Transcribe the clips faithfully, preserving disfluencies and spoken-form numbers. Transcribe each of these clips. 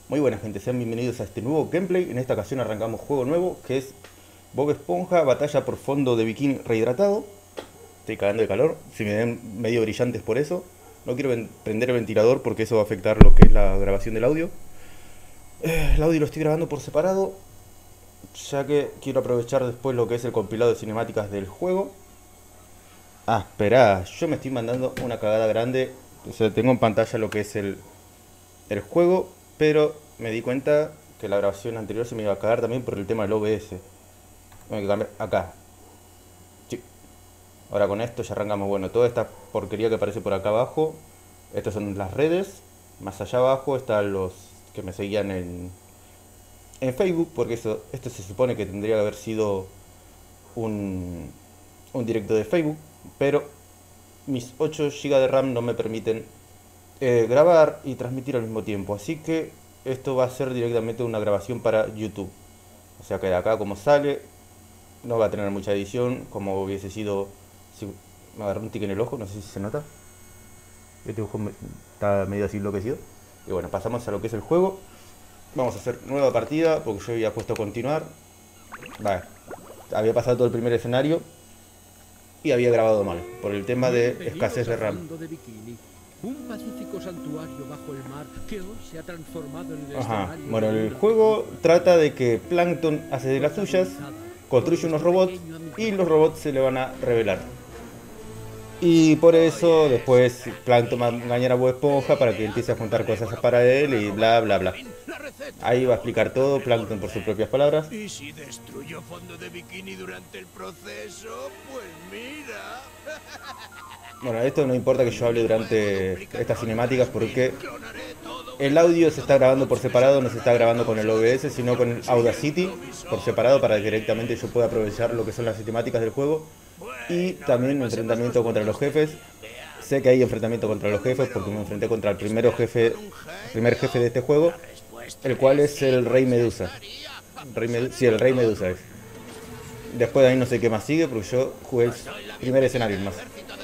Muy buena gente, sean bienvenidos a este nuevo gameplay. En esta ocasión arrancamos juego nuevo que es Bob Esponja, batalla por fondo de bikini rehidratado. Estoy cagando de calor, si me ven medio brillantes por eso. No quiero prender el ventilador porque eso va a afectar lo que es la grabación del audio. eh, El audio lo estoy grabando por separado, ya que quiero aprovechar después lo que es el compilado de cinemáticas del juego. Ah, esperá, yo me estoy mandando una cagada grande. O sea, tengo en pantalla lo que es el, el juego, pero me di cuenta que la grabación anterior se me iba a cagar también por el tema del O B S. Tengo que cambiar acá. Sí. Ahora con esto ya arrancamos. Bueno, toda esta porquería que aparece por acá abajo, estas son las redes. Más allá abajo están los que me seguían en, en Facebook, porque eso, esto se supone que tendría que haber sido un, un directo de Facebook, pero mis ocho gigas de RAM no me permiten eh, grabar y transmitir al mismo tiempo, así que esto va a ser directamente una grabación para YouTube. O sea que de acá como sale no va a tener mucha edición, como hubiese sido si me agarré un tic en el ojo, no sé si se nota. Este ojo me, está medio así enloquecido. Y bueno, pasamos a lo que es el juego. Vamos a hacer nueva partida porque yo había puesto a continuar. Vale, había pasado todo el primer escenario y había grabado mal por el tema de escasez de RAM. Un pacífico santuario bajo el mar que hoy se ha transformado en el Ajá. escenario Bueno, de el una juego película. trata de que Plankton hace de las suyas, construye unos robots y los robots se le van a revelar. Y por eso después Plankton va a engañar a Bob Esponja para que empiece a juntar cosas para él y bla bla bla. Ahí va a explicar todo Plankton por sus propias palabras. Y si destruyó fondo de bikini durante el proceso, pues mira. Bueno, esto no importa que yo hable durante estas cinemáticas porque el audio se está grabando por separado, no se está grabando con el O B S, sino con el Audacity por separado para que directamente yo pueda aprovechar lo que son las cinemáticas del juego. Y también enfrentamiento contra los jefes. Sé que hay enfrentamiento contra los jefes porque me enfrenté contra el primero jefe, el primer jefe de este juego, el cual es el Rey Medusa. Rey Medu sí, el Rey Medusa es. Después de ahí no sé qué más sigue porque yo jugué el primer escenario más.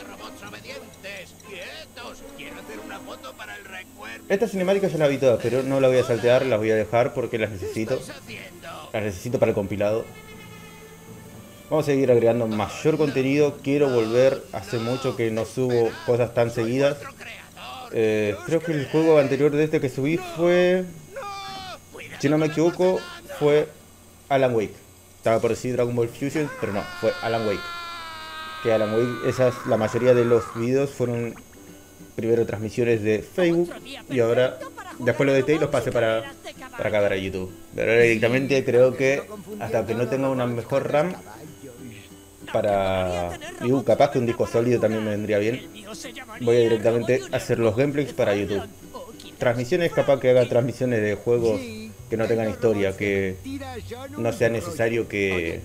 Esta cinemática ya la vi todas, pero no la voy a saltear, las voy a dejar porque las necesito. Las necesito para el compilado. Vamos a seguir agregando mayor contenido. Quiero volver, hace mucho que no subo cosas tan seguidas. Eh, creo que el juego anterior de este que subí fue, si no me equivoco, fue Alan Wake. Estaba por decir Dragon Ball Fusion, pero no, fue Alan Wake. Que Alan Wake, esas, la mayoría de los videos fueron primero transmisiones de Facebook y ahora después lo edité y los pasé para, para acá para YouTube. Pero ahora directamente creo que hasta que no tenga una mejor RAM para... Digo, capaz que un disco sólido también me vendría bien. Voy a directamente hacer los gameplays para YouTube. Transmisiones, capaz que haga transmisiones de juegos que no tengan historia, que no sea necesario que...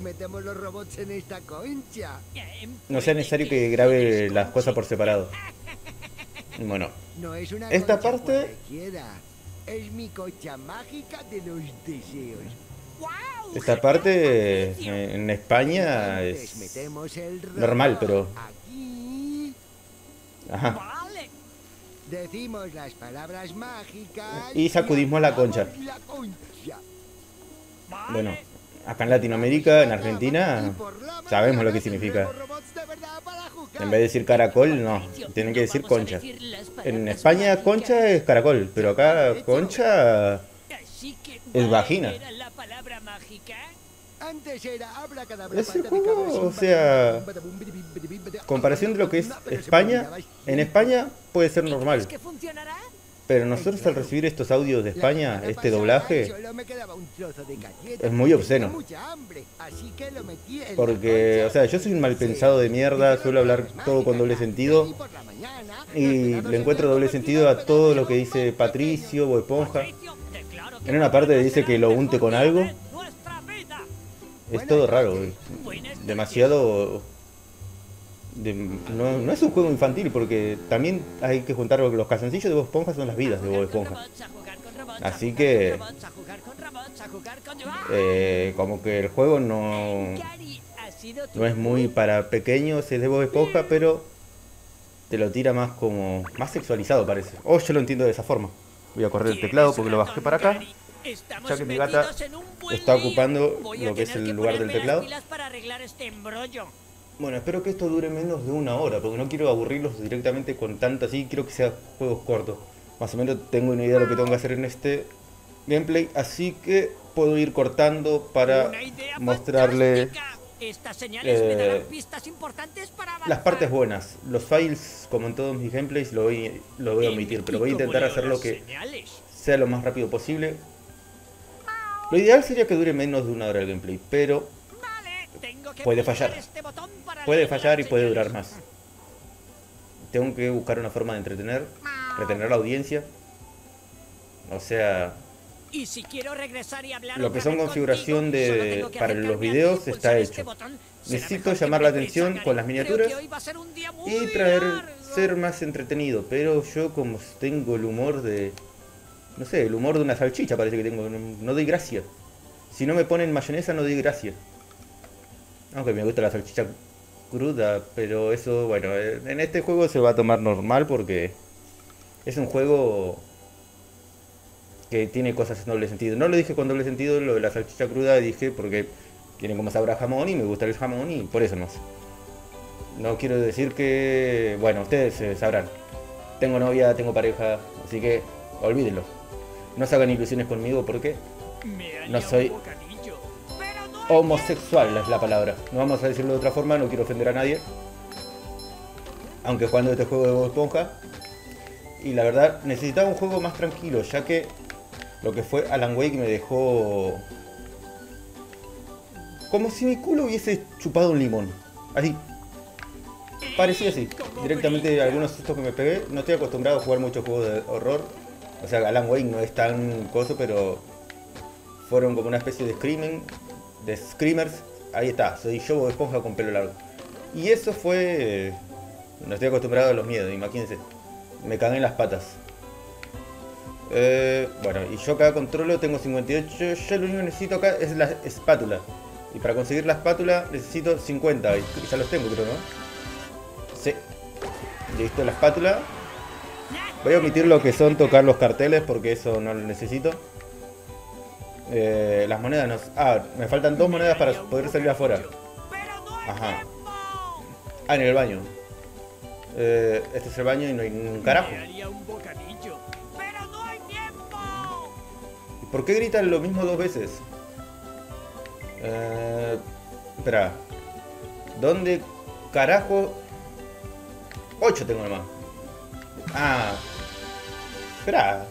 No sea necesario que grabe las cosas por separado. Bueno, No es una esta concha parte, cualquiera. Es mi concha mágica de los deseos. esta parte eh, en España Entonces es metemos el robot normal, pero... aquí. Ajá. Decimos las palabras mágicas Y sacudimos la concha. apagamos la concha. Bueno, acá en Latinoamérica, en Argentina, Y por la sabemos lo que mañana significa. tendremos robots de verdad para jugar. En vez de decir caracol, no, tienen que decir concha. En España concha es caracol, pero acá concha es vagina. Antes era abracadabra, Es el pata de cabra, juego, o sin sea, badabum, badabum, bidi, bidi, bidi, bidi. comparación de lo que es No, pero se España, podía, en España puede ser normal, ¿Que funcionará? pero nosotros al recibir estos audios de La España, semana este pasada doblaje, solo me quedaba un trozo de galleta. es muy obsceno. Tenía mucha hambre, así que lo metí en la Porque, concha. o sea, yo soy un mal pensado de mierda, suelo hablar todo con doble sentido. Y por la mañana, Y los le encuentro doble sentido a todo lo que dice Patricio o Esponja. Declaro que En una parte dice que lo unte con algo. nuestra vida. Es todo raro, güey. Demasiado... de- no, no es un juego infantil porque también hay que juntar los calzoncillos de Bob Esponja son las vidas de Bob Esponja. Así que... eh, como que el juego no... no es muy para pequeños, es de Bob Esponja, pero te lo tira más como... más sexualizado parece. O yo lo entiendo de esa forma. Voy a correr el teclado porque lo bajé para acá, ya que mi gata está ocupando lo que es el lugar del teclado. Bueno, espero que esto dure menos de una hora, porque no quiero aburrirlos directamente con tanto así, quiero que sean juegos cortos. Más o menos tengo una idea de lo que tengo que hacer en este gameplay, así que puedo ir cortando para mostrarle eh, las partes buenas. Los fails, como en todos mis gameplays, lo voy, lo voy a omitir, pero voy a intentar hacerlo que sea lo más rápido posible. Lo ideal sería que dure menos de una hora el gameplay, pero puede fallar. Puede fallar y puede durar más. Tengo que buscar una forma de entretener, retener a la audiencia. O sea, y si quiero regresar y hablar lo que son configuración de para los videos está hecho. Necesito llamar la atención con las miniaturas y traer ser más entretenido, pero yo como tengo el humor de, no sé, el humor de una salchicha parece que tengo, no, no doy gracia. Si no me ponen mayonesa no doy gracia. Aunque me gusta la salchicha cruda, pero eso, bueno, en este juego se va a tomar normal porque es un juego que tiene cosas en doble sentido. No lo dije con doble sentido lo de la salchicha cruda, dije porque tiene como sabor a jamón y me gusta el jamón y por eso no sé. No quiero decir que, bueno, ustedes eh, sabrán. Tengo novia, tengo pareja, así que olvídenlo. No se hagan ilusiones conmigo porque no soy homosexual, es la palabra. No vamos a decirlo de otra forma, no quiero ofender a nadie. Aunque jugando este juego de Bob Esponja. Y la verdad, necesitaba un juego más tranquilo, ya que lo que fue Alan Wake me dejó como si mi culo hubiese chupado un limón. Así. Parecía así. Directamente algunos sustos que me pegué. No estoy acostumbrado a jugar muchos juegos de horror. O sea, Alan Wake no es tan coso, pero fueron como una especie de screaming, de screamers. Ahí está, soy yo Bob Esponja con pelo largo. Y eso fue... No estoy acostumbrado a los miedos, imagínense. Me cagué en las patas. Eh, bueno, y yo acá controlo, tengo cincuenta y ocho. Yo lo único que necesito acá es la espátula. Y para conseguir la espátula necesito cincuenta. Y ya los tengo, creo, ¿no? Sí. Listo, la espátula. Voy a omitir lo que son tocar los carteles porque eso no lo necesito. Eh, las monedas no... Ah, me faltan dos monedas para poder salir afuera. Ajá. Ah, en el baño. Eh, este es el baño y no hay un carajo. ¿Y por qué gritan lo mismo dos veces? Eh, espera. ¿Dónde carajo? ocho tengo nomás. Ah. Espera.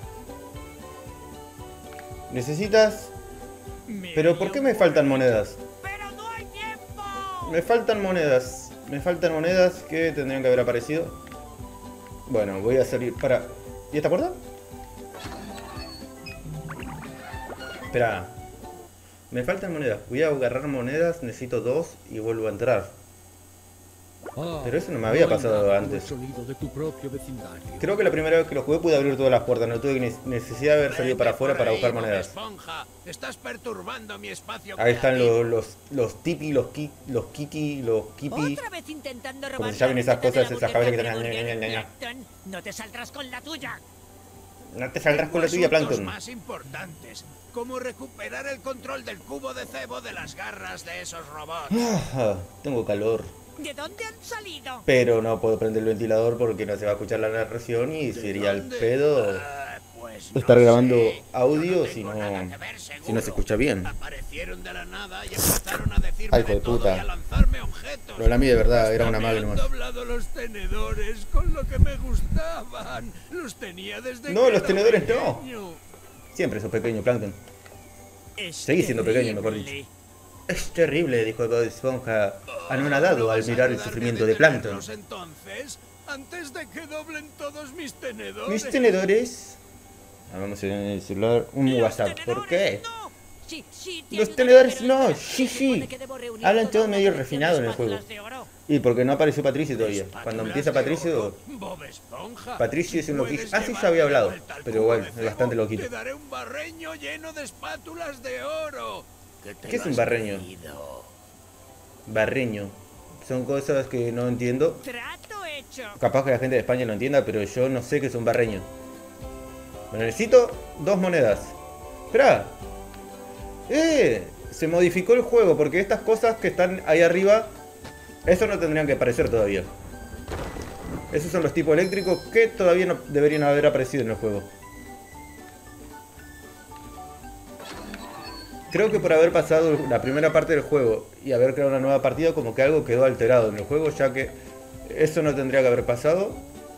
Necesitas... ¿Pero por qué me faltan monedas? Me faltan monedas. Me faltan monedas que tendrían que haber aparecido. Bueno, voy a salir para... ¿Y esta puerta? Espera. Me faltan monedas. Voy a agarrar monedas. Necesito dos y vuelvo a entrar. Pero eso no me había pasado antes. Creo que la primera vez que lo jugué pude abrir todas las puertas. No tuve necesidad de haber salido para afuera para buscar monedas. Estás perturbando mi espacio. Ahí están los los los tipi, los ki, los kiki, los kipi. Como se llaman esas cosas, esas cabezas que están. No te saldrás con la tuya. No te saldrás con la tuya, Plankton. Más importantes, como recuperar el control del cubo de cebo de las garras de esos robots. Ah, tengo calor. ¿De dónde han salido? Pero no puedo prender el ventilador porque no se va a escuchar la narración y sería el pedo uh, pues no estar grabando sé. audio no si no ver, si no se escucha bien. Aparecieron de la nada y empezaron a decirme Ay, hijo de puta. Y a lanzarme objetos. Pero la mía de verdad era una madre nomás. doblado los tenedores con lo que me gustaban. Los tenía desde No, que los tenedores pequeño. no. Siempre sos pequeño, Plankton. Seguí siendo pequeño, mejor dicho. Es terrible, dijo Bob Esponja, anonadado al mirar el sufrimiento de Plankton. Entonces, antes de que doblen todos mis tenedores. ¿Mis tenedores? Ah, vamos a ver en el celular un WhatsApp. ¿Por qué? No. Sí, sí, Los tenedores no, sí, sí. Hablan todo medio refinado en el juego. Y porque no apareció Patricio todavía. Cuando empieza Patricio... Patricio es un loquillo. Ah, sí, ya había hablado. Pero bueno, es bastante loquito. Te daré un barreño lleno de espátulas de oro. ¿Qué es un barreño? Barreño. Son cosas que no entiendo. Trato hecho. Capaz que la gente de España lo entienda, pero yo no sé qué es un barreño. Pero necesito dos monedas. Esperá. Eh, se modificó el juego porque estas cosas que están ahí arriba, eso no tendrían que aparecer todavía. Esos son los tipos eléctricos que todavía no deberían haber aparecido en el juego. Creo que por haber pasado la primera parte del juego y haber creado una nueva partida, como que algo quedó alterado en el juego, ya que eso no tendría que haber pasado.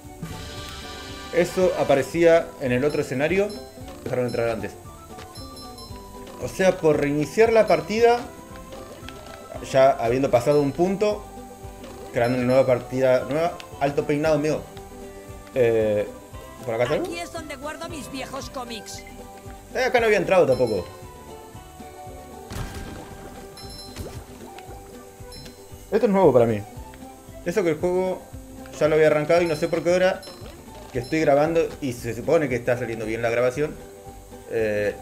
Eso aparecía en el otro escenario. Dejaron entrar antes. O sea, por reiniciar la partida, ya habiendo pasado un punto, creando una nueva partida nueva. Alto peinado mío. Eh, ¿Por acá salgo? Aquí es donde guardo mis viejos cómics. Eh, acá no había entrado tampoco. Esto es nuevo para mí. Eso que el juego ya lo había arrancado y no sé por qué ahora que estoy grabando y se supone que está saliendo bien la grabación. Eh,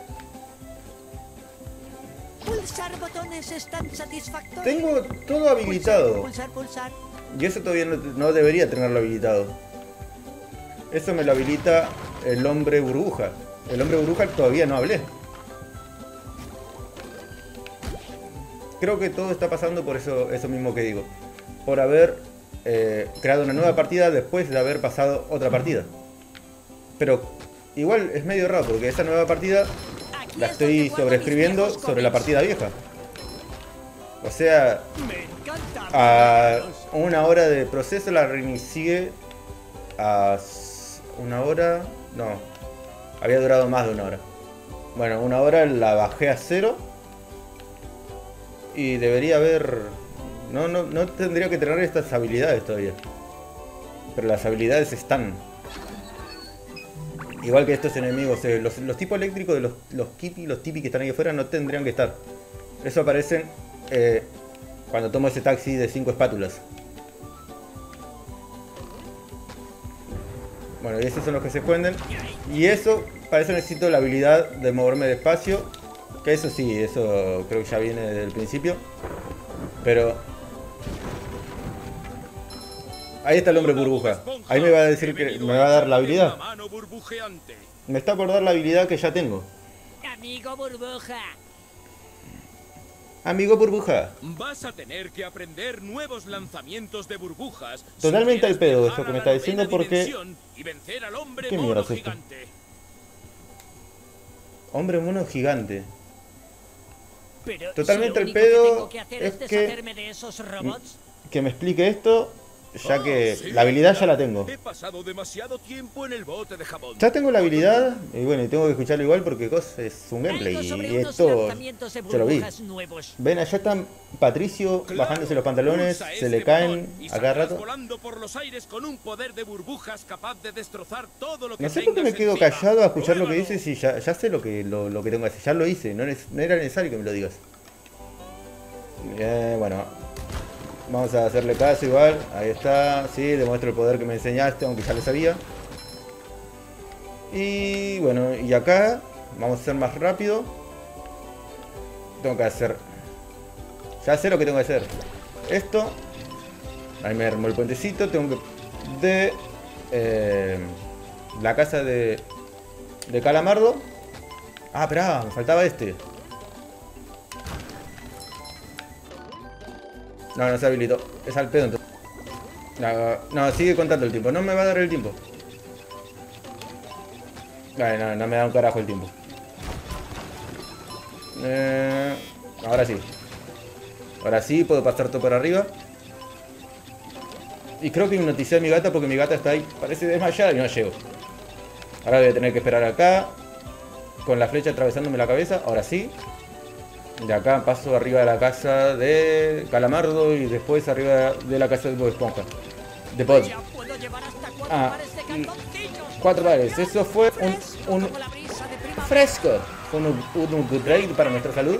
Pulsar botones es tan satisfactorio. tengo todo habilitado. Pulsar, pulsar, pulsar. Y eso todavía no, no debería tenerlo habilitado. Eso me lo habilita el hombre burbuja. El hombre burbuja todavía no hablé. Creo que todo está pasando por eso, eso mismo que digo. Por haber eh, creado una nueva partida después de haber pasado otra partida. Pero igual es medio raro porque esa nueva partida Aquí la es estoy donde guardo sobreescribiendo mis viejos sobre la cómics. partida vieja. O sea, Me encanta. a una hora de proceso la reinicié a una hora. No, había durado más de una hora. Bueno, una hora la bajé a cero. Y debería haber... No, no, no tendría que tener estas habilidades todavía. Pero las habilidades están. Igual que estos enemigos. Eh, los, los tipos eléctricos de los, los Kitty, los Tipi que están ahí afuera no tendrían que estar. Eso aparecen eh, cuando tomo ese taxi de cinco espátulas. Bueno, y esos son los que se esconden. Y eso, para eso necesito la habilidad de moverme despacio. Que eso sí, eso creo que ya viene desde el principio. Pero... ahí está el hombre burbuja. Ahí me va a decir que me va a dar la habilidad. Me está por dar la habilidad que ya tengo. Amigo burbuja. Amigo burbuja. Vas a tener que aprender nuevos lanzamientos de burbujas. Totalmente si al pedo quieres eso que me viajar a está la diciendo novena porque... dimensión y vencer al hombre ¿Qué mono mierda es esto? gigante. Hombre mono gigante. Pero Totalmente si lo el único pedo que tengo que hacer es es que- deshacerme de esos robots. Que me explique esto, ya Oh, que sí, la habilidad ya la claro. tengo. He pasado demasiado tiempo en el bote de jabón. Ya tengo la habilidad, y bueno, y tengo que escucharlo igual porque cos es un gameplay Algo sobre y unos esto lanzamientos de se lo vi. burbujas nuevos. Ven, allá está Patricio Claro, bajándose los pantalones, pulsa se le este caen botón y a cada saldrás rato. volando por los aires con un poder de burbujas capaz de destrozar todo lo que No sé por qué me tengas quedo encima. callado a escuchar lo que Pruébalo. dices si ya, ya sé lo que, lo, lo que tengo que hacer, ya lo hice, no, es- no era necesario que me lo digas. Bien, bueno, vamos a hacerle caso igual, ahí está, sí, demuestro el poder que me enseñaste, aunque ya lo sabía. Y bueno, y acá vamos a ser más rápido. Tengo que hacer... Ya sé lo que tengo que hacer. Esto. Ahí me armó el puentecito, tengo que... De... eh, la casa de... De Calamardo. Ah, esperá, me faltaba este. No, no se habilitó. Es al pedo entonces. No, no, sigue contando el tiempo. No me va a dar el tiempo. Vale, no, no me da un carajo el tiempo. Eh, ahora sí. Ahora sí, puedo pasar todo por arriba. Y creo que hipnoticé a mi gata porque mi gata está ahí. Parece desmayada y no llego. Ahora voy a tener que esperar acá. Con la flecha atravesándome la cabeza. Ahora sí. De acá paso arriba de la casa de Calamardo y después arriba de la casa de Bob Esponja. De Pod. Ya puedo llevar hasta cuatro Ah, pares de mm, calzoncillos. Cuatro pares. Eso fue Fresco un, un como la brisa de primavera. fresco. Fue un, un upgrade para nuestra salud.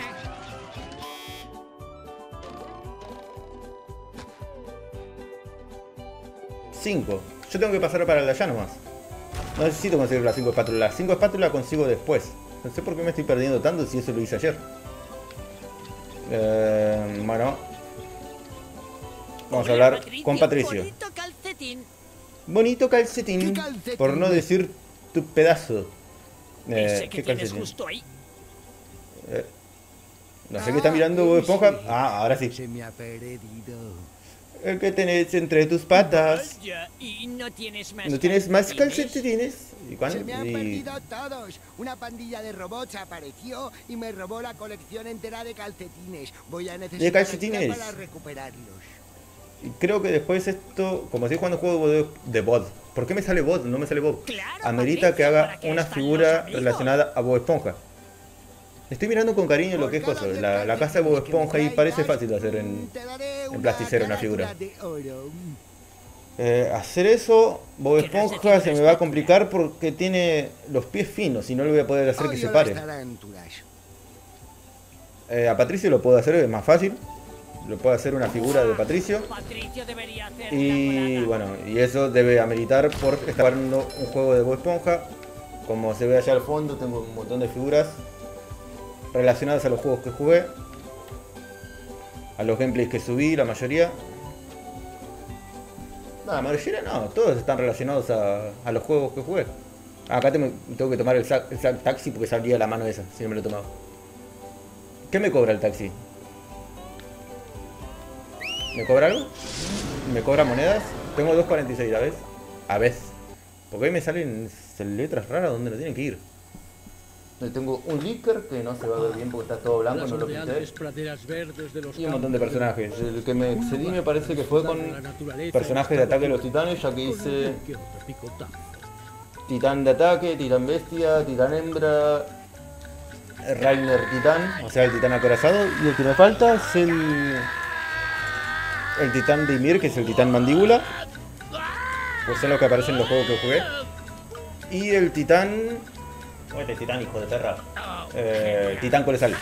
Cinco. Yo tengo que pasar para el de allá nomás. No necesito conseguir las cinco espátulas. Las cinco espátulas consigo después. No sé por qué me estoy perdiendo tanto si eso lo hice ayer. Eh, bueno. Vamos a hablar con Patricio. Bonito calcetín. Bonito calcetín. ¿Qué calcetín? Por no decir tu pedazo. Eh, Ese que ¿Qué tienes calcetín? justo ahí. Eh, no sé qué está mirando Bob Esponja. Ah, ahora sí. Se me ha perdido. El que tenés entre tus patas. Vaya, y no tienes más ¿No tienes más calcetines? calcetines? ¿Y cuándo? Se me han Y- perdido todos. Una pandilla de robots apareció y me robó la colección entera de calcetines. Voy a necesitar calcetines? ayuda para recuperarlos. y creo que después esto, como estoy jugando juego de, de Bob. ¿Por qué me sale Bob? No me sale Bob. Claro, Amerita que Patricio, haga ¿para qué una están figura los amigos? relacionada a Bob Esponja. Estoy mirando con cariño lo que es cosa. La, la casa de Bob Esponja y parece fácil de hacer en... Te daré en plasticero una figura. carátula de oro. Eh, hacer eso, Bob Que no se Esponja tiene se me va a espátula. complicar porque tiene los pies finos y no le voy a poder hacer que se Odio pare. las tarántulas. Eh, a Patricio lo puedo hacer, es más fácil. Lo puedo hacer una figura de Patricio. Patricio debería hacer Y una bueno, y eso debe ameritar por estar jugando un juego de Bob Esponja. Como se ve allá al fondo, tengo un montón de figuras relacionadas a los juegos que jugué, a los gameplays que subí, la mayoría. No, la mayoría no, todos están relacionados a, a los juegos que jugué. Ah, acá tengo, tengo que tomar el, sac, el sac taxi porque salía la mano esa, si no me lo he tomado. ¿Qué me cobra el taxi? ¿Me cobra algo? ¿Me cobra monedas? Tengo dos cuarenta y seis, a ver. A ver. Porque ahí me salen letras raras donde no tienen que ir. Tengo un Licker que no se va a ver bien porque está todo blanco, Las no lo pinté. ondeantes praderas verdes de los Y un montón de campos personajes. El que me Un excedí lugar me parece que fue con para la naturaleza personajes en de estado ataque de los puro, titanes, ya que con hice algún que otro picotazo. titán de ataque, titán bestia, titán hembra, Rainer titán, o sea el titán acorazado. Y el que me falta es el, el titán de Ymir, que es el titán mandíbula. Pues son los que aparecen en los juegos que jugué. Y el titán... Este titán, hijo de perra. Eh, titán colosal.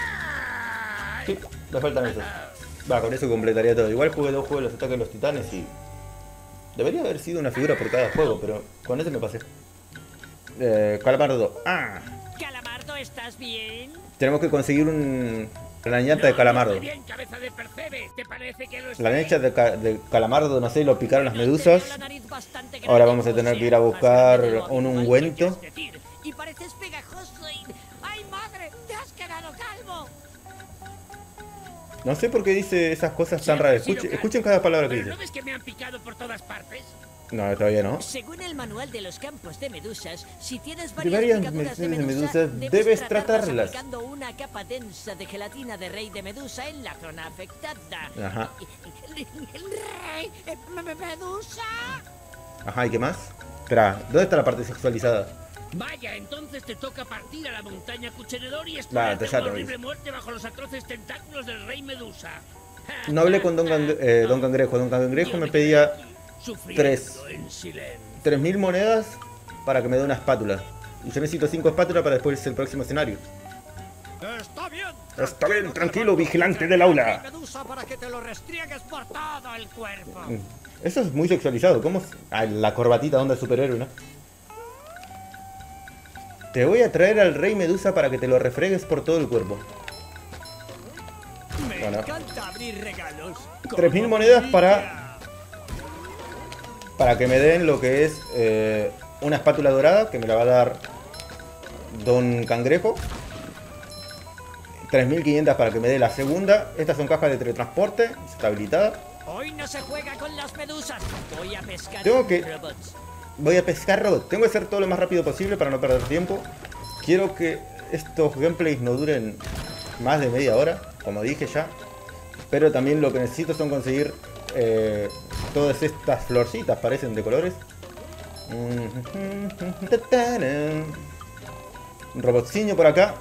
Sí, me faltan esos. Va, con eso completaría todo. Igual jugué dos juegos de los ataques de los titanes y... Debería haber sido una figura por cada juego, pero con ese me pasé. Eh, Calamardo. Ah, Calamardo, ¿estás bien? tenemos que conseguir un... La ñata de Calamardo. Bien, cabeza de percebe. ¿Te parece que lo La esté? ñata de, ca- de Calamardo, no sé, lo picaron las medusas. Tengo la nariz bastante grande, Ahora vamos a o tener sea, que ir a más buscar grande de lo un habitual, ungüento. quieres decir. Y pareces pegajoso y... ¡Ay, madre! ¡Te has quedado calvo! No sé por qué dice esas cosas tan raras. Escuchen, escuchen cada palabra que ¿Pero dice. no ves que me han picado por todas partes? No, todavía no. Según el manual de los campos de medusas, si tienes De varias, varias picaduras de medusas, medusa, debes debes tratarlas. tratarlas aplicando una capa densa de gelatina de rey de medusa en la zona afectada. Ajá. ¡Rey! eh, me- me- ¡Medusa! Ajá, ¿y qué más? Espera, ¿dónde está la parte sexualizada? Vaya, entonces te toca partir a la montaña Cuchenedor y Vale, esperar te ya una te horrible aviso. muerte bajo los atroces tentáculos del rey Medusa. No hablé con Don, Cangre- eh, Don Cangrejo. Don Cangrejo me pedía Sufriendo tres. en silencio. tres mil monedas para que me dé una espátula. Y yo necesito cinco espátulas para después el próximo escenario. ¡Está bien! Está bien, tranquilo, vigilante del aula. Medusa para que te lo restriegues por todo el cuerpo. Eso es muy sexualizado. ¿Cómo? es? Ah, la corbatita onda de superhéroe, ¿no? Te voy a traer al rey Medusa para que te lo refregues por todo el cuerpo. Me Bueno. encanta abrir regalos. tres mil monedas para... Para que me den lo que es eh, una espátula dorada, que me la va a dar Don Cangrejo. tres mil quinientas para que me dé la segunda. Estas son cajas de teletransporte, está habilitada. Hoy no se juega con las medusas. Voy a pescar Tengo que- robots. Voy a pescar robots. Tengo que hacer todo lo más rápido posible para no perder tiempo. Quiero que estos gameplays no duren más de media hora, como dije ya. Pero también lo que necesito son conseguir eh, todas estas florcitas, parecen de colores. Un robotciño por acá.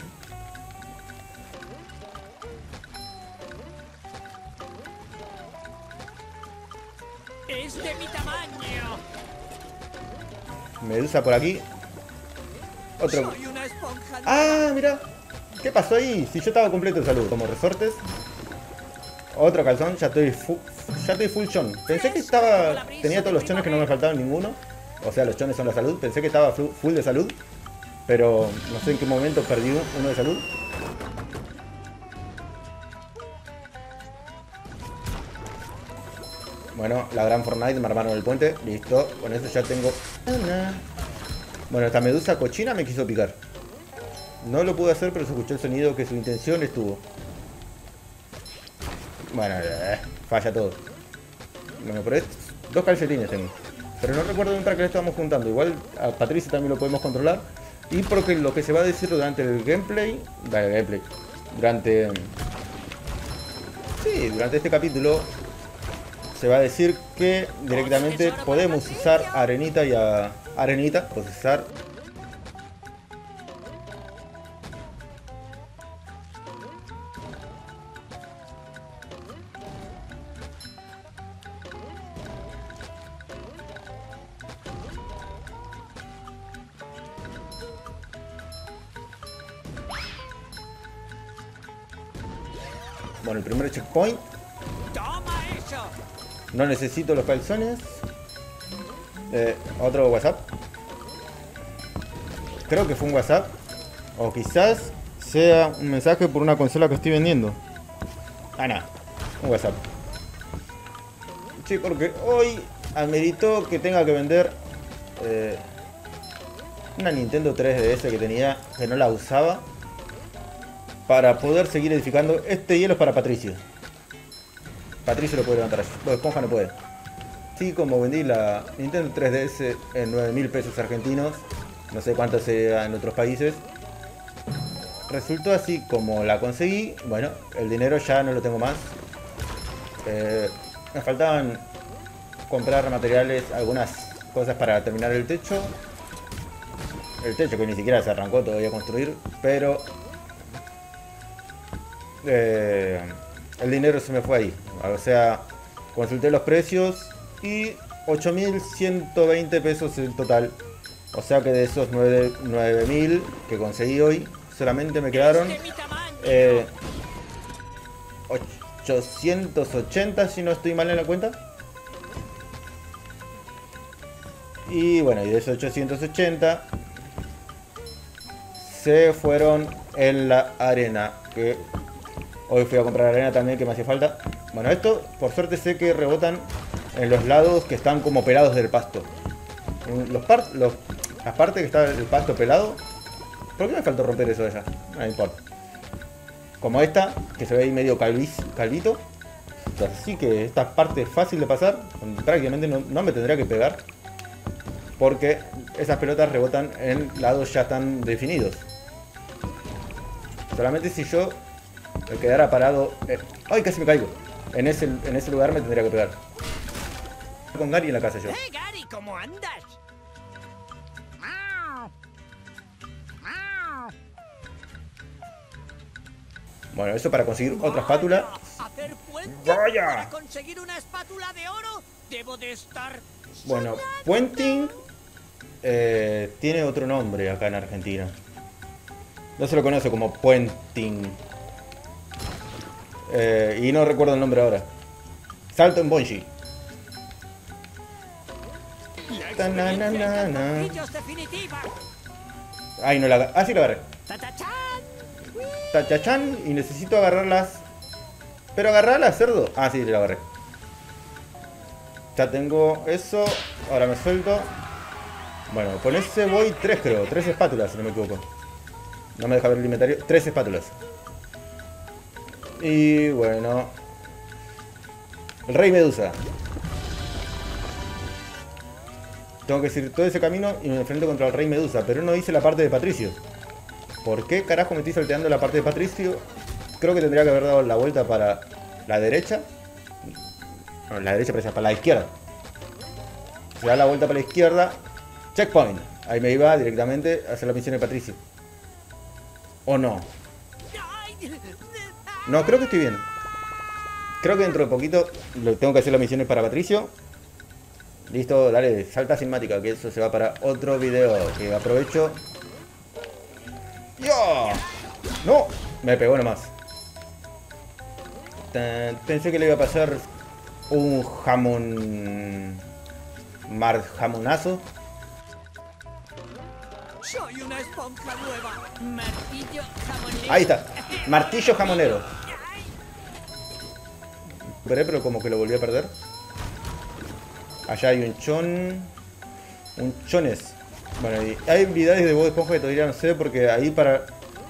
Es de mi tamaño. Medusa por aquí. Otro. Soy una esponja. Ah, mira. ¿Qué pasó ahí? Si yo estaba completo de salud. Como resortes. Otro calzón. Ya estoy, fu ya estoy full chon. Pensé que estaba... Tenía todos los chones que no me faltaban ninguno. O sea, los chones son la salud. Pensé que estaba fu- full de salud. Pero no sé en qué momento perdí uno de salud. Bueno, la gran Fortnite me armaron el puente. Listo. Con eso ya tengo... Bueno, esta medusa cochina me quiso picar. No lo pude hacer, pero se escuchó el sonido que su intención estuvo. Bueno, eh, falla todo. Bueno, pero es dos calcetines tengo. Pero no recuerdo bien para qué le estábamos juntando. Igual a Patricio también lo podemos controlar. Y porque lo que se va a decir durante el gameplay... Vale, gameplay. Durante... Sí, durante este capítulo... Se va a decir que directamente podemos usar arenita y a... Arenita, procesar... Bueno, el primer checkpoint. ¡Toma eso! No necesito los calzones. Eh, otro WhatsApp. Creo que fue un WhatsApp. O quizás sea un mensaje por una consola que estoy vendiendo. Ah, no. Un WhatsApp. Sí, porque hoy ameritó que tenga que vender eh, una Nintendo tres D S que tenía, que no la usaba, para poder seguir edificando. Este hielo es para Patricio. Patricio lo puede levantar así. Bob Esponja no puede. Sí, como vendí la Nintendo tres D S en nueve mil pesos argentinos, no sé cuánto sea en otros países, resultó así como la conseguí. Bueno, el dinero ya no lo tengo más. Eh, me faltaban comprar materiales, algunas cosas para terminar el techo. El techo que ni siquiera se arrancó todavía a construir, pero... Eh, el dinero se me fue ahí. O sea, consulté los precios y ocho mil ciento veinte pesos en total. O sea que de esos nueve mil que conseguí hoy, solamente me quedaron eh, ochocientos ochenta, si no estoy mal en la cuenta. Y bueno, y de esos ochocientos ochenta se fueron en la arena, que hoy fui a comprar arena también, que me hacía falta. Bueno, esto por suerte sé que rebotan en los lados que están como pelados del pasto. Los par los, las partes que está el pasto pelado. ¿Por qué me faltó romper eso de allá? No importa. Como esta, que se ve ahí medio calvis, calvito. Así que esta parte es fácil de pasar. Prácticamente no, no me tendría que pegar, porque esas pelotas rebotan en lados ya tan definidos. Solamente si yo me quedara parado... Eh, ¡ay, casi me caigo! En ese, en ese lugar me tendría que pegar. Con Gary en la casa yo. ¡Eh, Gary! ¿Cómo andas? Bueno, eso para conseguir otra espátula. ¿Hacer puente ¡Vaya! para conseguir una espátula de oro? Debo de estar... Bueno, puenting eh, tiene otro nombre acá en Argentina. No se lo conoce como puenting. Eh, y no recuerdo el nombre ahora. Salto en bungee. Ay, no la agarré. Ah, sí la agarré. Tachachán. Y necesito agarrarlas. Pero agarrarlas, cerdo. Ah, sí, la agarré. Ya tengo eso. Ahora me suelto. Bueno, con ese voy tres, creo. Tres espátulas, si no me equivoco. No me deja ver el inventario. Tres espátulas. Y bueno. El Rey Medusa. Tengo que seguir todo ese camino y me enfrento contra el Rey Medusa. Pero no hice la parte de Patricio. ¿Por qué carajo me estoy salteando la parte de Patricio? Creo que tendría que haber dado la vuelta para la derecha. No, la derecha para la izquierda. Se da la vuelta para la izquierda. Checkpoint. Ahí me iba directamente a hacer la misión de Patricio. ¿O no? No, creo que estoy bien. Creo que dentro de poquito tengo que hacer las misiones para Patricio. Listo, dale, salta cinemática, que eso se va para otro video. Que aprovecho. ¡Yo! ¡No! Me pegó nomás. Pensé que le iba a pasar un jamón... Mar jamonazo. Soy una esponja nueva. Martillo jamonero. Ahí está. Martillo jamonero. Pero como que lo volví a perder. Allá hay un chon. Un chones. Bueno, y hay habilidades de Bob Esponja que todavía no sé porque ahí para...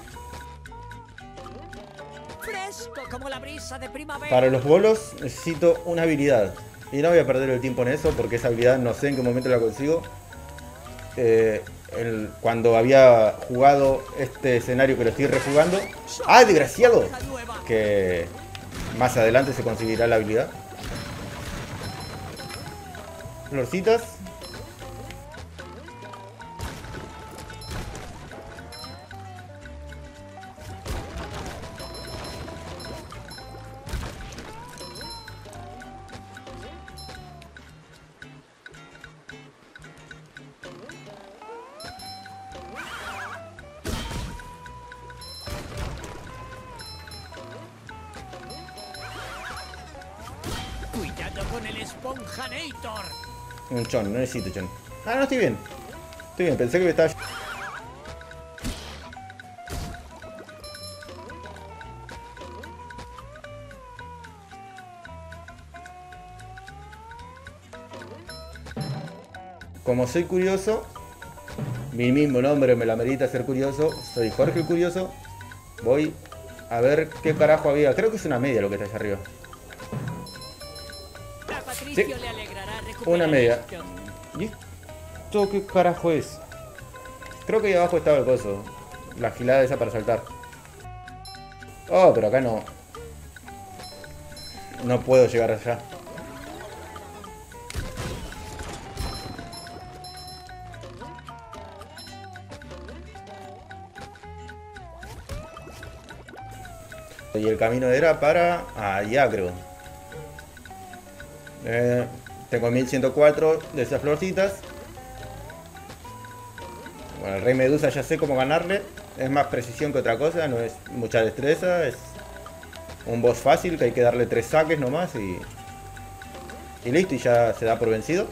Fresco como la brisa de primavera. Para los bolos necesito una habilidad. Y no voy a perder el tiempo en eso porque esa habilidad no sé en qué momento la consigo. Eh, el, cuando había jugado este escenario que lo estoy rejugando. ¡Ah, desgraciado! Que más adelante se conseguirá la habilidad. Florcitas. Cuidado con el Esponjanator. Un chon, no necesito chon. Ah, no, estoy bien. Estoy bien, pensé que me estaba... Como soy curioso, mi mismo nombre me la merita ser curioso. Soy Jorge el Curioso. Voy a ver qué carajo había. Creo que es una media lo que está allá arriba. A Patricio Sí. le alegrará recuperar Una media. esto. ¿Y esto qué carajo es? Creo que ahí abajo estaba el coso. La gilada esa para saltar. Oh, pero acá no. No puedo llegar allá. Y el camino era para allá, creo. Eh, tengo mil ciento cuatro de esas florcitas. Bueno, el Rey Medusa ya sé cómo ganarle. Es más precisión que otra cosa, no es mucha destreza. Es un boss fácil que hay que darle tres saques nomás y, y listo, y ya se da por vencido.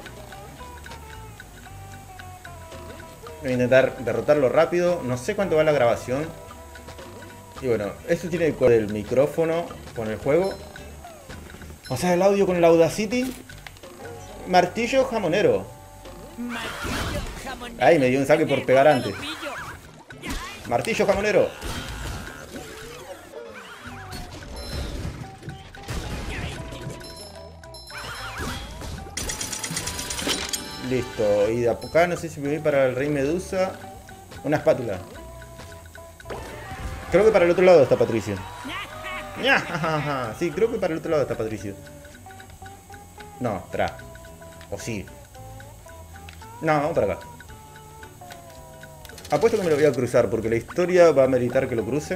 Voy a intentar derrotarlo rápido. No sé cuánto va la grabación. Y bueno, esto tiene que ver el micrófono con el juego. O sea, el audio con el Audacity. Martillo jamonero. Martillo jamonero. Ay, me dio un saque por pegar antes. Pillo. Martillo jamonero. Listo. Y de acá no sé si me voy para el Rey Medusa. Una espátula. Creo que para el otro lado está Patricio. Sí, creo que para el otro lado está Patricio. No, espera. O sí. No, vamos para acá. Apuesto que me lo voy a cruzar porque la historia va a meritar que lo cruce.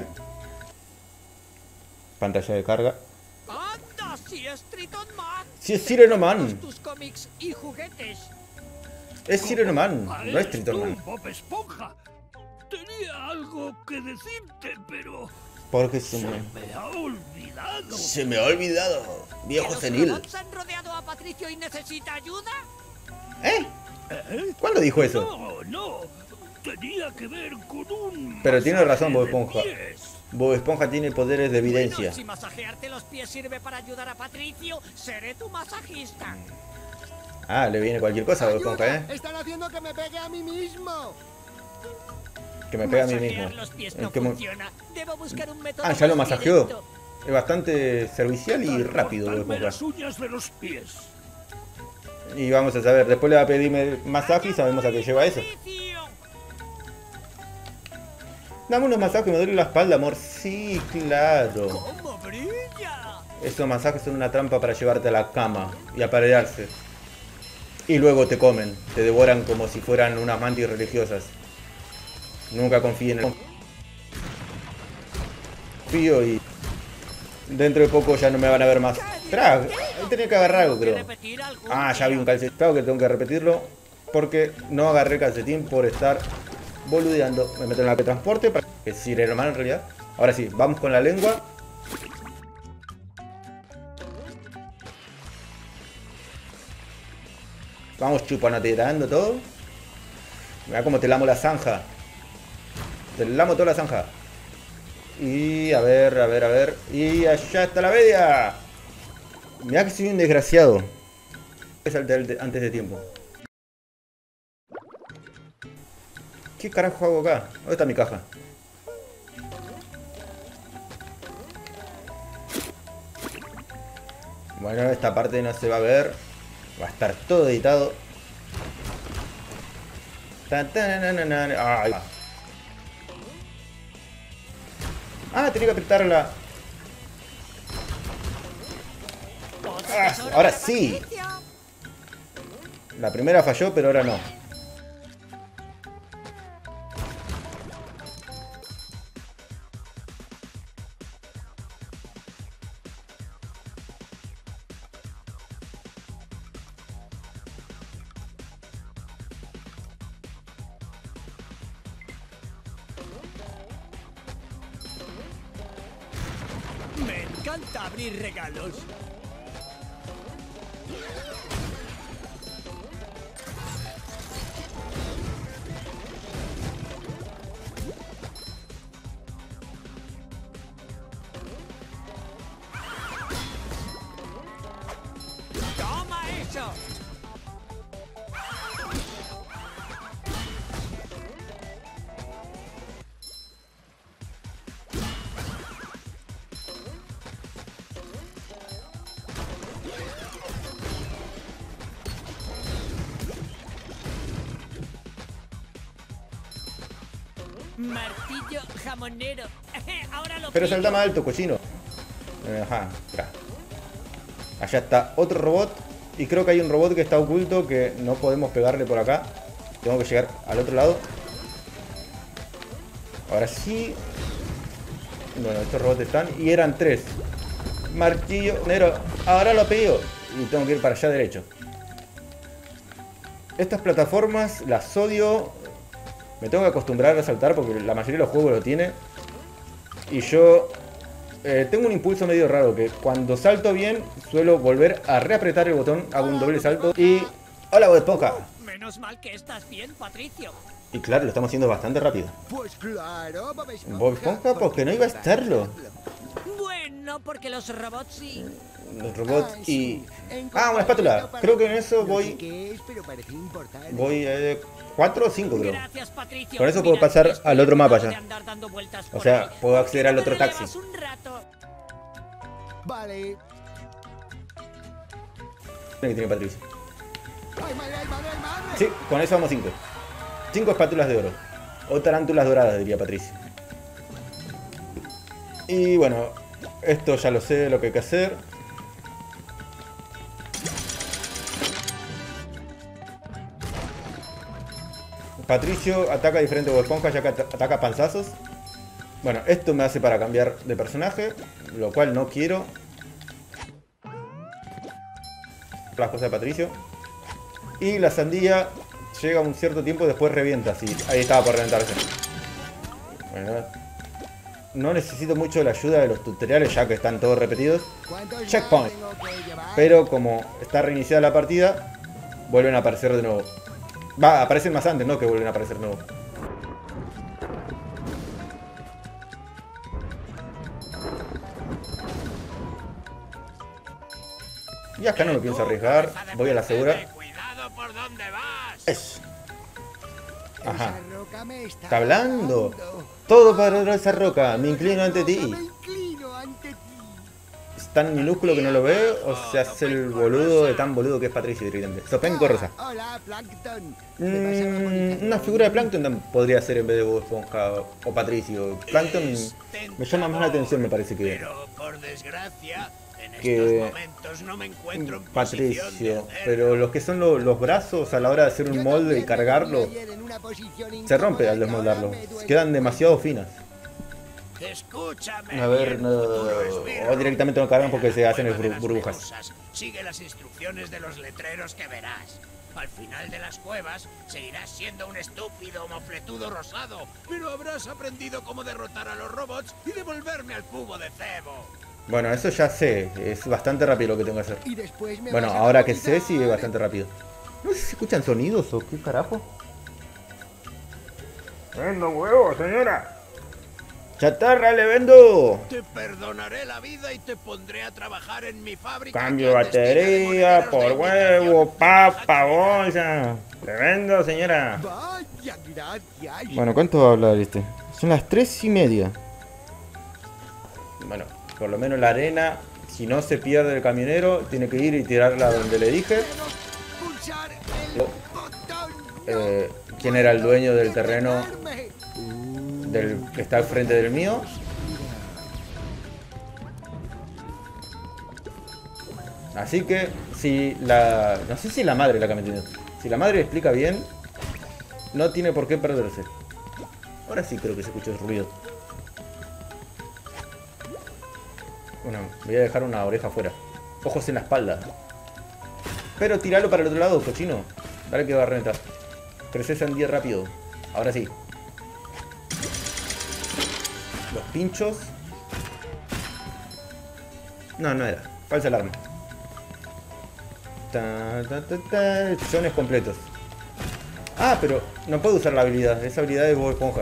Pantalla de carga. Anda, si es Triton Man. Si es Sireno Man. Todos tus cómics y juguetes. Es Sireno Man, no es ¿Eres Triton tú, Man. Bob Esponja? Tenía algo que decirte, pero Porque se me... me ha olvidado. Se me ha olvidado, viejo ¿Que los senil. robots han rodeado a Patricio y necesita ayuda? ¿Eh? ¿Eh? ¿Cuándo dijo eso? No, no. Tenía que ver con un... Pero tiene razón, Bob masaje de Esponja. pies. Bob Esponja tiene poderes de evidencia. Bueno, si masajearte los pies sirve para ayudar a Patricio, seré tu masajista. Ah, le viene cualquier cosa a Bob Esponja, ¡Ayuda! ¿eh? ¡Están haciendo que me pegue a mí mismo! Que me pega a mí Masajear mismo. los pies El no que mo- funciona. Debo buscar un método Ah, ya lo más masajeó. directo. Es bastante servicial y Al rápido, Bob cortarme las Esponja. uñas de los pies. Y vamos a saber, después le va a pedirme masaje y sabemos a qué lleva eso. Patricio. Dame unos masajes, me duele la espalda, amor. Sí, claro. ¿Cómo brilla? Esos masajes son una trampa para llevarte a la cama y aparearse. Y luego te comen, te devoran como si fueran unas mantis religiosas. Nunca confíe en el... Confío y... Dentro de poco ya no me van a ver más. Esperá, ahí tenía que agarrar algo, creo. Repetir algún Ah, ya vi día. un calcetín. Claro que tengo que repetirlo. Porque no agarré el calcetín por estar boludeando. Me meto en la de transporte para que es Sireno Man en realidad. Ahora sí, vamos con la lengua. Vamos chupanateando todo. Mira cómo te lamo la zanja. Te lamo toda la zanja. Y a ver, a ver, a ver. Y allá está la media. Mira que soy un desgraciado. Salté antes de tiempo. ¿Qué carajo hago acá? ¿Dónde está mi caja? Bueno, esta parte no se va a ver. Va a estar todo editado. Tan, tan, nan, nan, nan. Ah, ahí va. Ah, tenía que apretarla. Ah, ahora sí. La primera falló, pero ahora no. Me encanta abrir regalos. ¡Toma eso! Martillo jamonero. Ahora lo Pero pillo. salta más alto, cochino. Ajá, espera. Allá está otro robot. Y creo que hay un robot que está oculto que no podemos pegarle por acá. Tengo que llegar al otro lado. Ahora sí. Bueno, estos robots están. Y eran tres. Martillo negro. Ahora lo pillo. Y tengo que ir para allá derecho. Estas plataformas las odio. Me tengo que acostumbrar a saltar porque la mayoría de los juegos lo tiene. Y yo eh, tengo un impulso medio raro que cuando salto bien suelo volver a reapretar el botón, hago un doble salto y... ¡Hola, Bob Esponja! Menos mal que estás bien, Patricio. Y claro, lo estamos haciendo bastante rápido. Pues claro, Bob Esponja. Bob Esponja, porque no iba a estarlo. Bueno, porque los robots sí. Los robots Ah, y... sí. Ah, una espátula. Creo que en eso No sé voy... qué es, pero parece importante. Voy eh, cuatro o cinco, creo. Gracias, Patricio. Con eso puedo Mira, pasar estoy al otro mapa harto de ya. andar dando vueltas O por sea, ahí. puedo acceder al ¿Por qué otro no me taxi. relevas un rato? Vale. Que tiene Patricio. ¡Ay, madre, ay, madre, ay, madre! Sí, con eso vamos cinco. Cinco espátulas de oro. O tarántulas doradas, diría Patricio. Y bueno, esto ya lo sé, lo que hay que hacer. Patricio ataca diferente a Bob Esponja, ya que at- ataca panzazos. Bueno, esto me hace para cambiar de personaje, lo cual no quiero. Las cosas de Patricio. Y la sandía llega un cierto tiempo y después revienta. Sí, ahí estaba por reventarse. Bueno, no necesito mucho la ayuda de los tutoriales ya que están todos repetidos. ¿Cuántos más Checkpoint. tengo que llevar? Pero como está reiniciada la partida, vuelven a aparecer de nuevo. Va, aparecen más antes, ¿no? Que vuelven a aparecer de nuevo. Y acá no me pienso arriesgar. Voy a la segura. Cuidado por dónde vas. Es. Ajá. Esa roca me está Está hablando. hablando. Todo para esa roca. Me inclino ante ti. Me inclino ante ti. Es tan minúsculo que no lo veo. O se hace el boludo de tan boludo que es Patricio directamente. Sopenco Rosa. Ah, hola, Plankton. ¿Qué pasa, favorita? Mm, una figura de Plankton también podría ser en vez de Bob Esponja o Patricio. Plankton me llama más la atención, me parece que Pero por desgracia, en Que- estos momentos no me encuentro en posición de Patricio. hacerlo. Pero los que son lo- los brazos a la hora de hacer Yo un molde y también me cargarlo, vi ayer en una posición se rompe al incómoda y ahora desmoldarlo. me duele. Quedan demasiado finas. Escúchame. A ver, bien, no- futuro esbirro. o directamente no cargan porque En se la hacen cueva de bur- las burbujas. medusas, sigue las instrucciones de los letreros que verás. Al final de las cuevas seguirás siendo un estúpido mofletudo rosado, pero habrás aprendido cómo derrotar a los robots y devolverme al cubo de cebo. Bueno, eso ya sé. Es bastante rápido lo que tengo que hacer. Y después me Bueno, vas a ahora que sé, bautizar. sí es bastante rápido. No sé si se escuchan sonidos o qué carajo. ¡Vendo huevo, señora! ¡Chatarra le vendo! Te perdonaré la vida y te pondré a trabajar en mi fábrica. Cambio batería por huevo, papa, bolsa. Le vendo, señora. Vaya, gracias. Bueno, ¿cuánto va a hablar este? Son las tres y media. Bueno, por lo menos la arena, si no se pierde el camionero, tiene que ir y tirarla donde le dije. Pulsar el botón. Eh, ¿Quién era el dueño del terreno del que está al frente del mío? Así que si la... no sé si la madre la que me entiende. Si la madre explica bien, no tiene por qué perderse. Ahora sí creo que se escucha el ruido. Bueno, voy a dejar una oreja afuera. Ojos en la espalda. Pero tiralo para el otro lado, cochino. Dale que va a reventar. Crece sandía rápido. Ahora sí. Los pinchos. No, no era. Falsa alarma. Ta, ta, ta, ta. Chones completos. Ah, pero no puedo usar la habilidad. Esa habilidad de Bob Esponja.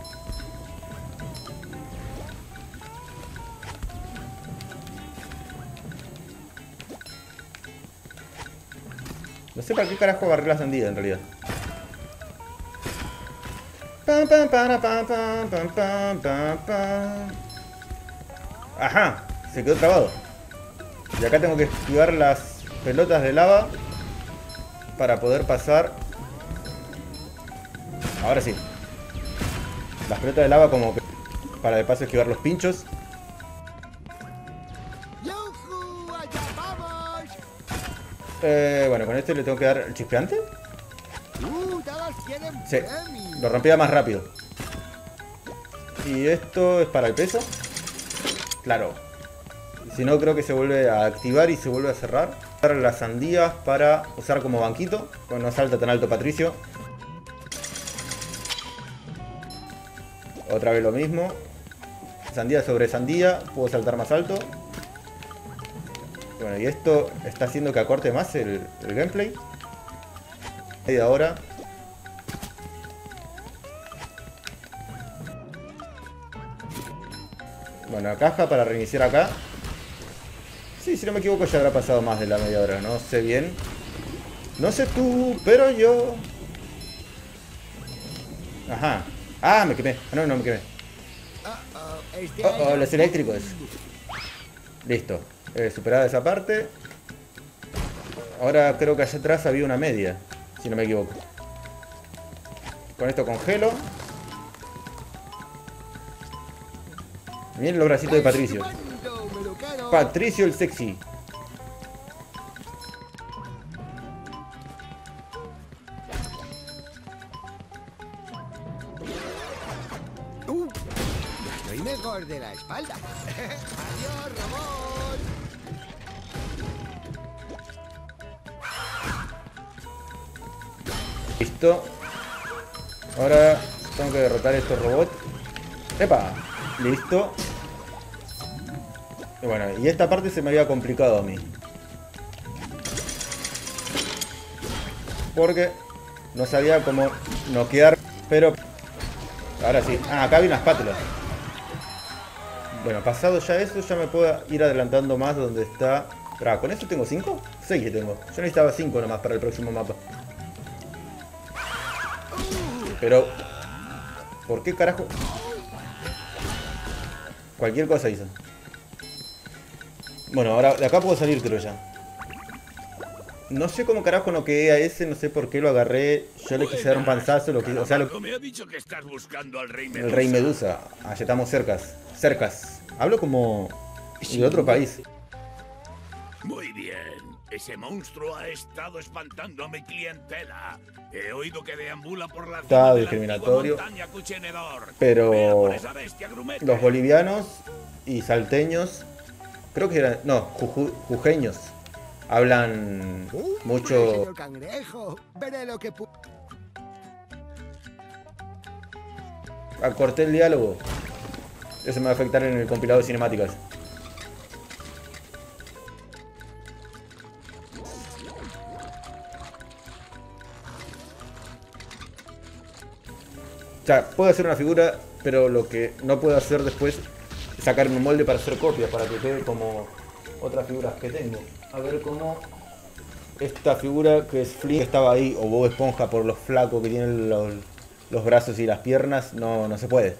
No sé para qué carajo agarré la sandía en realidad. Pam, pam, para, pam, pam, pam, pam, pam, pam. Ajá, se quedó trabado. Y acá tengo que esquivar las pelotas de lava para poder pasar. Ahora sí. Las pelotas de lava como que para de paso esquivar los pinchos. ¡Yujú! ¡Allá vamos! Eh, bueno, con este le tengo que dar el chispeante. ¡Uh! Todos quieren Sí, premio. lo rompía más rápido. Y esto es para el peso. Claro. Si no, creo que se vuelve a activar y se vuelve a cerrar. Usar las sandías para usar como banquito. Pues no salta tan alto Patricio. Otra vez lo mismo. Sandía sobre sandía. Puedo saltar más alto. Bueno, y esto está haciendo que acorte más el, el gameplay. Media hora. Bueno, la caja para reiniciar acá. Sí, si no me equivoco ya habrá pasado más de la media hora. No sé bien. No sé tú, pero yo... Ajá. Ah, me quemé. No, no me quemé. Uh-oh, este Oh, oh, año- los eléctricos. Listo. Eh, superada esa parte. Ahora creo que allá atrás había una media. Si no me equivoco. Con esto congelo. Miren los bracitos de Patricio. Estupendo, me lo quedo. Patricio el sexy. Uh, ya estoy mejor de la espalda. Adiós, robot. Listo. Ahora tengo que derrotar a estos robots. ¡Epa! Listo. Y bueno, y esta parte se me había complicado a mí. Porque no sabía cómo noquear, pero... Ahora sí. Ah, acá hay una espátula. Bueno, pasado ya eso, ya me puedo ir adelantando más donde está... Esperá, ¿con esto tengo cinco? seis que tengo. Yo necesitaba cinco nomás para el próximo mapa. Pero... ¿por qué carajo? Cualquier cosa hizo. Bueno, ahora de acá puedo salir, creo ya. No sé cómo carajo no quedé a ese, no sé por qué lo agarré. Yo le quise dar un panzazo, lo quise, o sea, lo, Me ha dicho que estás buscando al rey Medusa. el rey Medusa. Allá estamos cercas, cercas. Hablo como de otro país. Muy bien. Ese monstruo ha estado espantando a mi clientela. He oído que deambula por la Está zona de la discriminatorio, antigua montaña Cuchenedor. pero Vea por esa bestia grumete. los bolivianos y salteños, creo que eran, no, juju, jujeños, hablan Uh, mucho. señor cangrejo. Veré lo que pu- Acorté el diálogo. Eso me va a afectar en el compilado de cinemáticas. O sea, puedo hacer una figura, pero lo que no puedo hacer después es sacar un molde para hacer copias, para que quede como otras figuras que tengo. A ver cómo esta figura que es Flynn, que estaba ahí, o Bob Esponja por los flacos que tienen los, los brazos y las piernas, no, no se puede.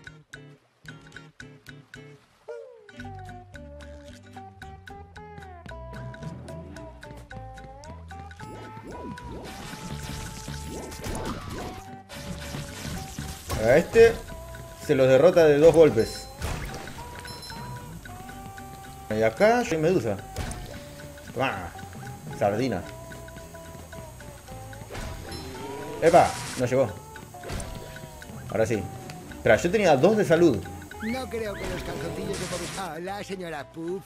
A este se los derrota de dos golpes. Y acá yo Medusa. ¡Ah! Sardina. ¡Epa! No llegó. Ahora sí. Espera, yo tenía dos de salud. No creo que los calzoncillos de Bob Esponja... Hola, señora Puff.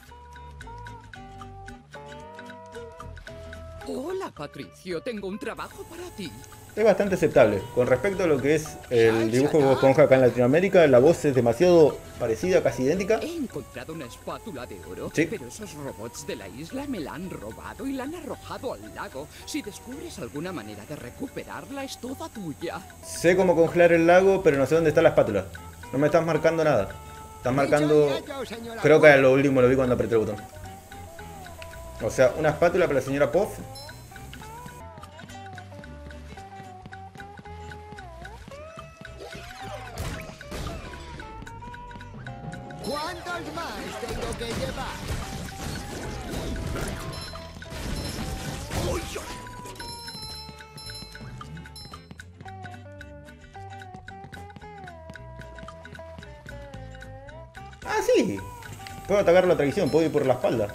Hola, Patricio. Tengo un trabajo para ti. Es bastante aceptable. Con respecto a lo que es el dibujo de Bob Esponja acá en Latinoamérica, la voz es demasiado parecida, casi idéntica. He encontrado una espátula de oro, Sí. pero esos robots de la isla me la han robado y la han arrojado al lago. Si descubres alguna manera de recuperarla, es toda tuya. Sé cómo congelar el lago, pero no sé dónde está la espátula. No me estás marcando nada. Estás marcando... Creo que a lo último lo vi cuando apreté el botón. O sea, una espátula para la señora Puff. ¿Cuántos más tengo que llevar? Ah, sí. Puedo atacar la traición, puedo ir por la espalda.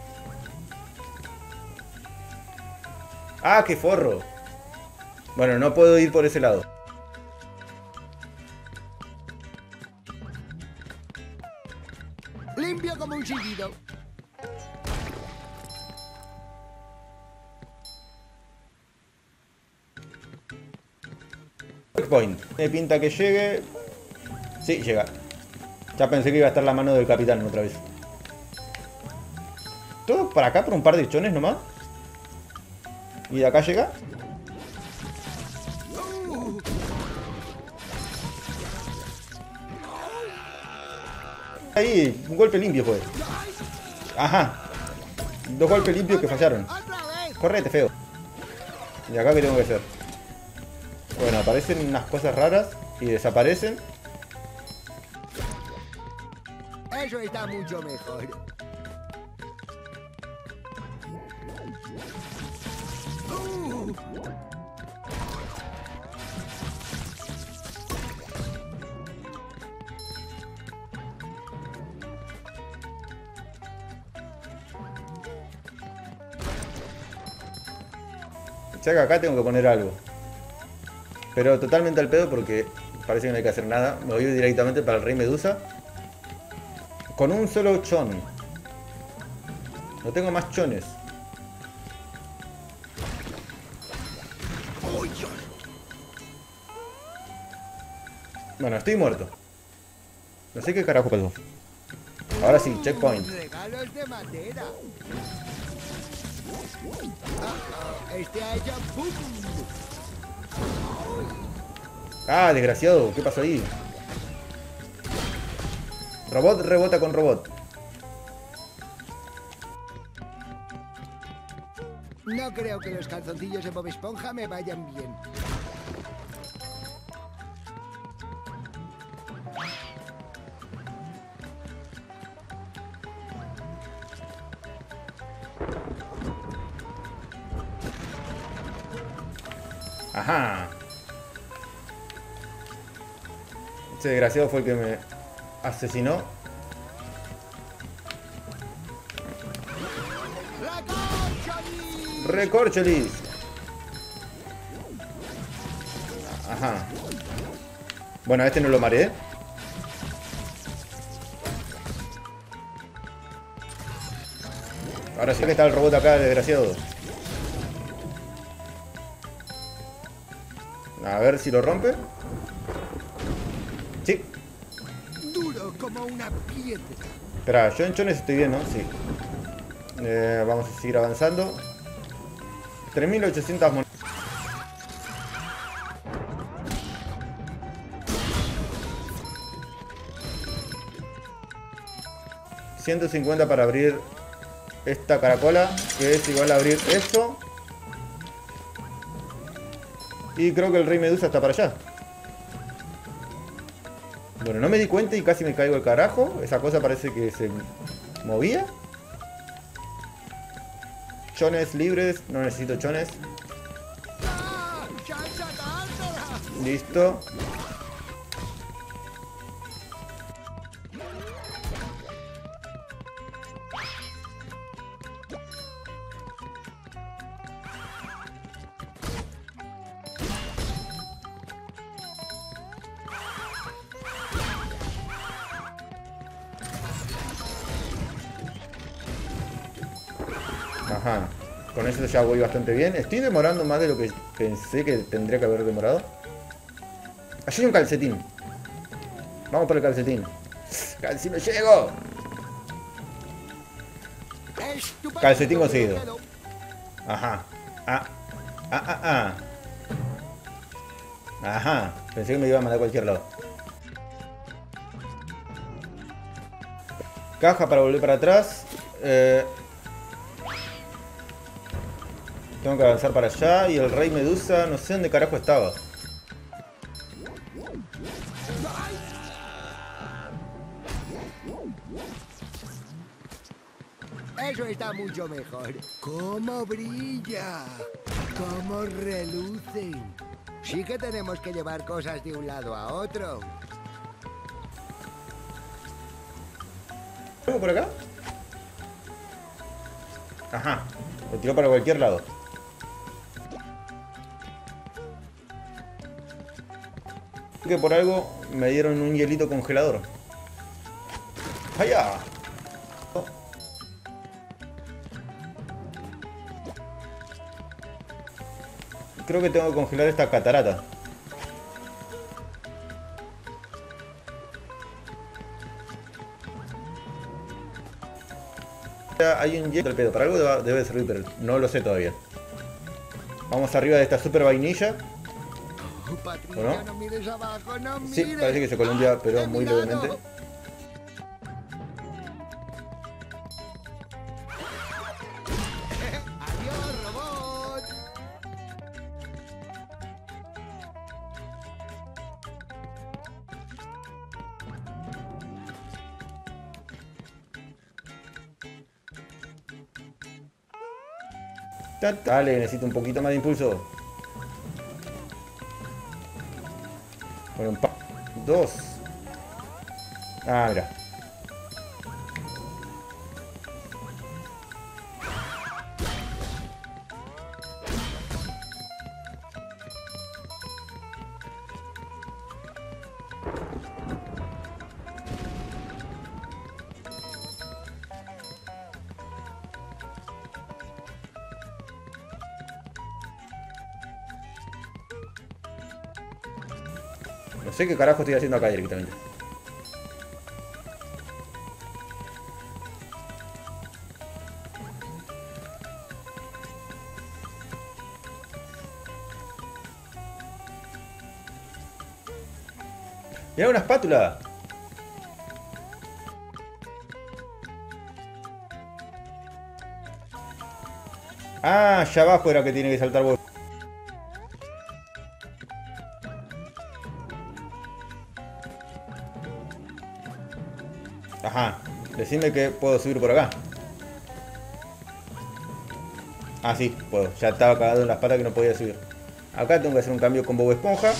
Ah, qué forro. Bueno, no puedo ir por ese lado. Limpio como un silbido. Checkpoint. Me pinta que llegue. Sí, llega. Ya pensé que iba a estar la mano del capitán otra vez. ¿Todo para acá por un par de chones nomás? ¿Y de acá llega? Ahí, un golpe limpio fue. Ajá. Dos golpes limpios que fallaron. Correte, feo. ¿Y acá qué tengo que hacer? Bueno, aparecen unas cosas raras y desaparecen. Eso está mucho mejor. Uh. O sea que acá tengo que poner algo. Pero totalmente al pedo porque parece que no hay que hacer nada. Me voy directamente para el Rey Medusa. Con un solo chon. No tengo más chones. Bueno, estoy muerto. No sé qué carajo pasó. Ahora sí, checkpoint. Regalos de madera. Ah, este ha hecho ¡pum! Ah, desgraciado, ¿qué pasó ahí? Robot rebota con robot. No creo que los calzoncillos de Bob Esponja me vayan bien. Ajá. Ese desgraciado fue el que me asesinó. ¡Recorcholis! Ajá. Bueno, a este no lo mareé. Ahora sí que está el robot acá, desgraciado. A ver si lo rompe. Sí. Duro como una piedra. Espera, yo en chones estoy bien, ¿no? Sí. Eh, vamos a seguir avanzando. tres mil ochocientas monedas. ciento cincuenta para abrir esta caracola, que es igual a abrir esto. Y creo que el Rey Medusa está para allá. Bueno, no me di cuenta y casi me caigo al carajo. Esa cosa parece que se movía. Chones libres, no necesito chones. Listo. Ajá, con eso ya voy bastante bien. Estoy demorando más de lo que pensé que tendría que haber demorado. Allí hay un calcetín. Vamos por el calcetín. ¡Calcetín, me llego! Calcetín conseguido. Ajá. Ah. Ah, ah, ah. Ajá. Pensé que me iba a mandar a cualquier lado. Caja para volver para atrás. Eh... Tengo que avanzar para allá y el Rey Medusa, no sé dónde carajo estaba. Eso está mucho mejor. ¡Cómo brilla! ¡Cómo relucen! Sí que tenemos que llevar cosas de un lado a otro. ¿Algo por acá? Ajá. Lo tiró para cualquier lado. Que por algo me dieron un hielito congelador. ¡Allá! Creo que tengo que congelar esta catarata. Hay un hielo del pedo. Para algo debe servir, pero no lo sé todavía. Vamos arriba de esta super vainilla. Patricia, ¿O no? no mires abajo, no mires. Sí, parece que se columpia, pero muy levemente. ¡Adiós, robot! Dale, necesito un poquito más de impulso. Bueno, un pa... Dos. Ah, mira. No sé qué carajo estoy haciendo acá directamente. ¡Mira una espátula! Ah, allá abajo era que tiene que saltar vos. Ajá, decime que puedo subir por acá. Ah, sí, puedo. Ya estaba cagado en las patas que no podía subir. Acá tengo que hacer un cambio con Bob Esponja.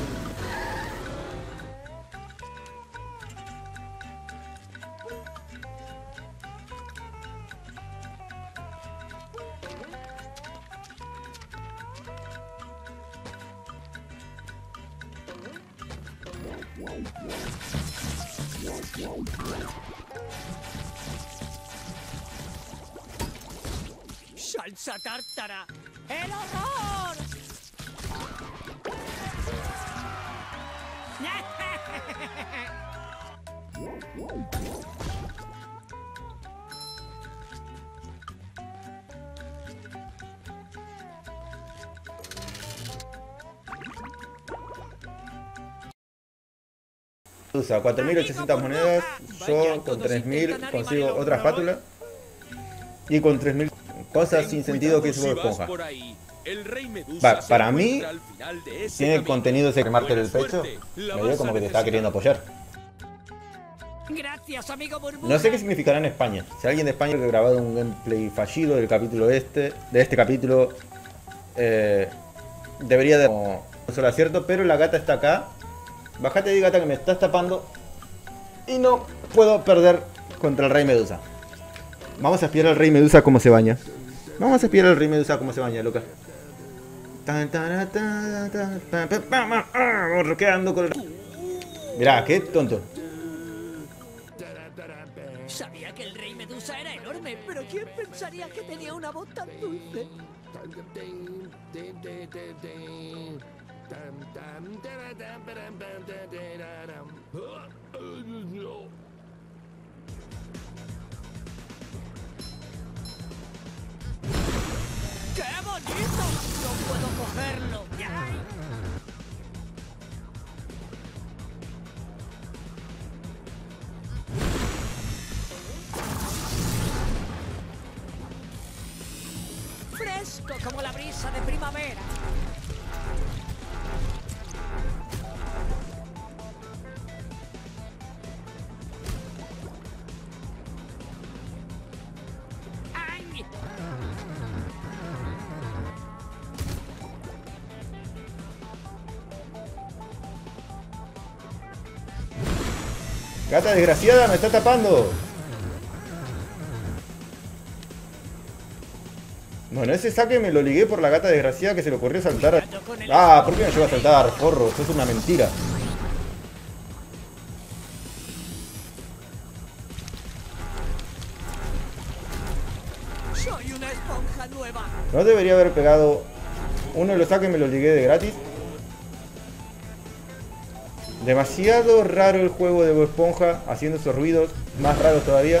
¡Salsa tártara! ¡El horror! Usa cuatro mil ochocientas monedas. Yo con tres mil consigo otra espátula. Y con tres mil cosas sin sentido que es Bob Esponja. Va, para mí tiene contenido ese quemarte el pecho. Me dio como que te está queriendo apoyar. Gracias, amigo Burbuja. No sé qué significará en España. Si alguien de España que ha grabado un gameplay fallido del capítulo este, de este capítulo, eh, debería de no solo acierto, pero la gata está acá. Bájate de gata que me estás tapando y no puedo perder contra el Rey Medusa. Vamos a espiar al Rey Medusa cómo se baña. Vamos a espiar al Rey Medusa cómo se baña, loca. Borroqueando con el... Mirá, qué tonto. Sabía que el Rey Medusa era enorme, pero ¿quién pensaría que tenía una voz tan dulce? ¡Qué bonito! ¡No puedo cogerlo! ¡Ay! Fresco como la brisa de primavera. ¡Ay! Gata desgraciada, me está tapando. Bueno, ese saque me lo ligué por la gata desgraciada que se le ocurrió saltar. Ah, ¿por qué me llegó a saltar, forro? Eso es una mentira. Soy una esponja nueva. No debería haber pegado uno de los saques, me lo ligué de gratis. Demasiado raro el juego de Bob Esponja, haciendo esos ruidos, más raros todavía.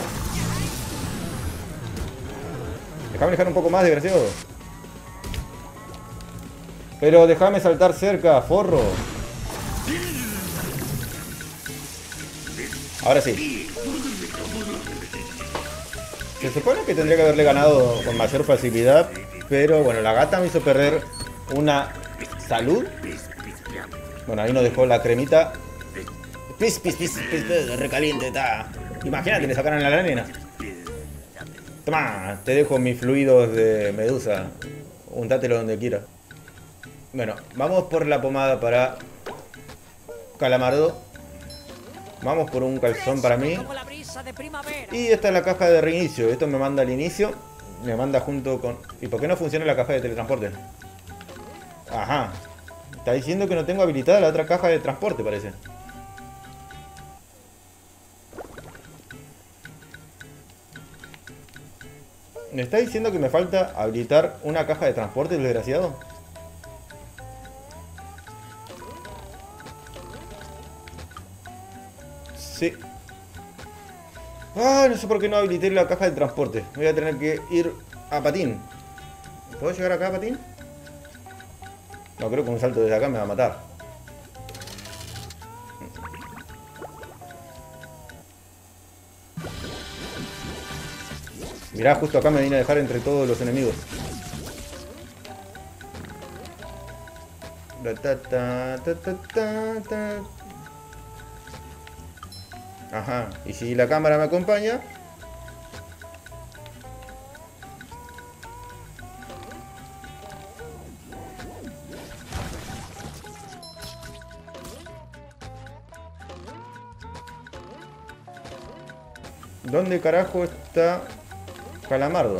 Déjame dejar un poco más, desgraciado. Pero déjame saltar cerca, forro. Ahora sí. Se supone que tendría que haberle ganado con mayor facilidad, pero bueno, la gata me hizo perder una salud. Bueno, ahí nos dejó la cremita. Pis, pis, pis, pis, pis, recaliente, está. Imagínate, le sacaran a la nena. Toma, te dejo mis fluidos de Medusa. Untátelo donde quieras. Bueno, vamos por la pomada para Calamardo. Vamos por un calzón para mí. Y esta es la caja de reinicio. Esto me manda al inicio. Me manda junto con... ¿Y por qué no funciona la caja de teletransporte? Ajá. Está diciendo que no tengo habilitada la otra caja de transporte, parece. ¿Me está diciendo que me falta habilitar una caja de transporte, el desgraciado? Sí. Ah, no sé por qué no habilité la caja de transporte. Voy a tener que ir a patín. ¿Puedo llegar acá a patín? No, creo que un salto desde acá me va a matar. Mirá, justo acá me vine a dejar entre todos los enemigos. Ta, ta, ta, ta, ta, ta. Ajá, y si la cámara me acompaña... ¿Dónde carajo está Calamardo?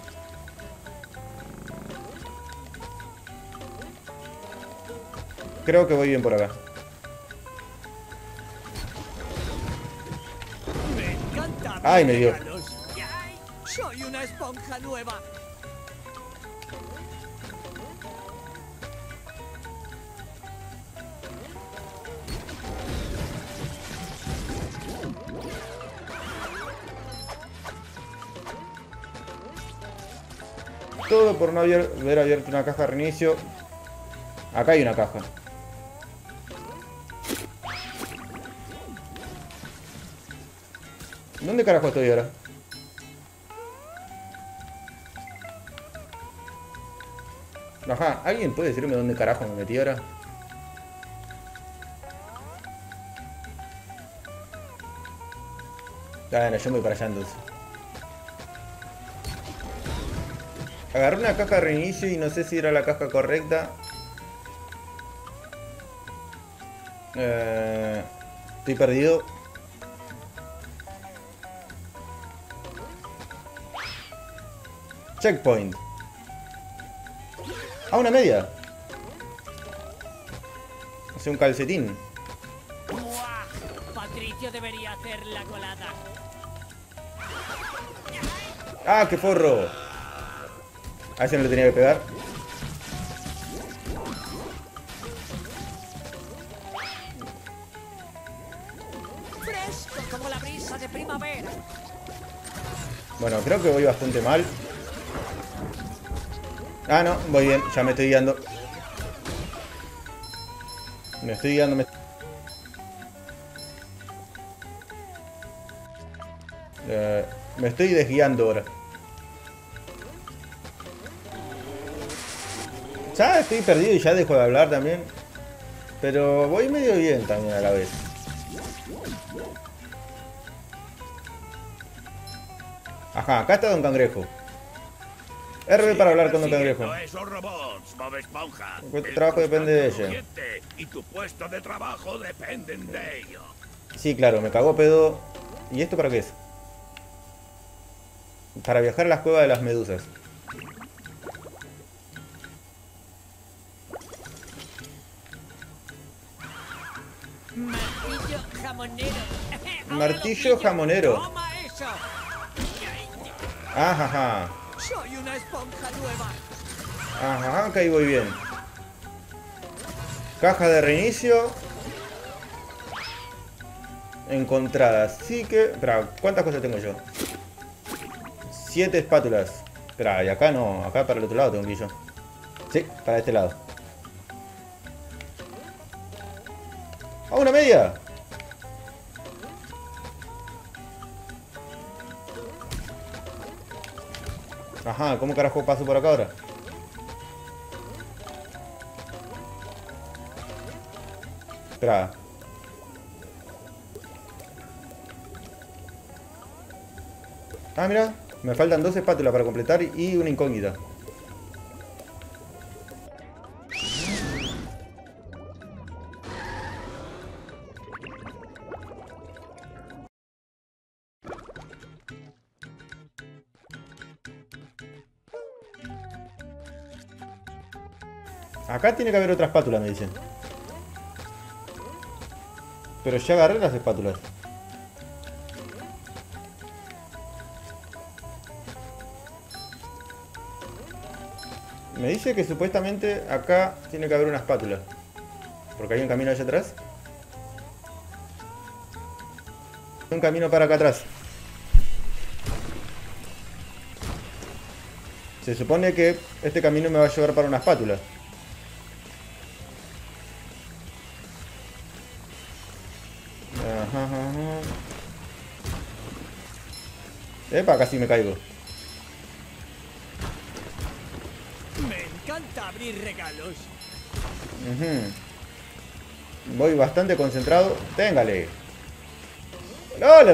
Creo que voy bien por acá. Me encanta. Ay, me dio. Ay, soy una esponja nueva. Todo por no haber, haber abierto una caja de reinicio. Acá hay una caja. ¿Dónde carajo estoy ahora? Ajá, ¿alguien puede decirme dónde carajo me metí ahora? Bueno, yo me voy para allá entonces. Agarré una caja de reinicio y no sé si era la caja correcta. Eh, estoy perdido. Checkpoint. Ah, una media. Hace un calcetín. ¡Buah! Patricio debería hacer la colada. ¡Ah, qué forro! A ese no le tenía que pegar. Fresco como la brisa de primavera. Bueno, creo que voy bastante mal. Ah, no, voy bien, ya me estoy guiando. Me estoy guiando, me... Eh, me estoy desguiando ahora. Ya estoy perdido y ya dejo de hablar también. Pero voy medio bien también a la vez. Ajá, acá está Don Cangrejo. R B para hablar con Don Cangrejo. Esos robots, Bob Esponja. Tu trabajo depende de ella. Y tu puesto de trabajo dependen de ello. Sí, claro, me cagó pedo. ¿Y esto para qué es? Para viajar a las cuevas de las medusas. Martillo jamonero. Martillo jamonero. Toma eso. Ajá, ajá. Soy una esponja nueva. Ajá, acá ahí voy bien. Caja de reinicio. Encontrada. Así que... Espera, ¿cuántas cosas tengo yo? Siete espátulas. Espera, y acá no. Acá para el otro lado tengo que ir yo. Sí, para este lado. ¡Ah, una media! Ajá, ¿cómo carajo paso por acá ahora? Espera. Ah, mira, me faltan dos espátulas para completar y una incógnita. Acá tiene que haber otra espátula, me dicen. Pero ya agarré las espátulas. Me dice que supuestamente acá tiene que haber una espátula. Porque hay un camino allá atrás. Un camino para acá atrás. Se supone que este camino me va a llevar para una espátula. Ajá, ajá. Epa, casi me caigo. Me encanta abrir regalos. Uh-huh. Voy bastante concentrado. Téngale. ¡Hola!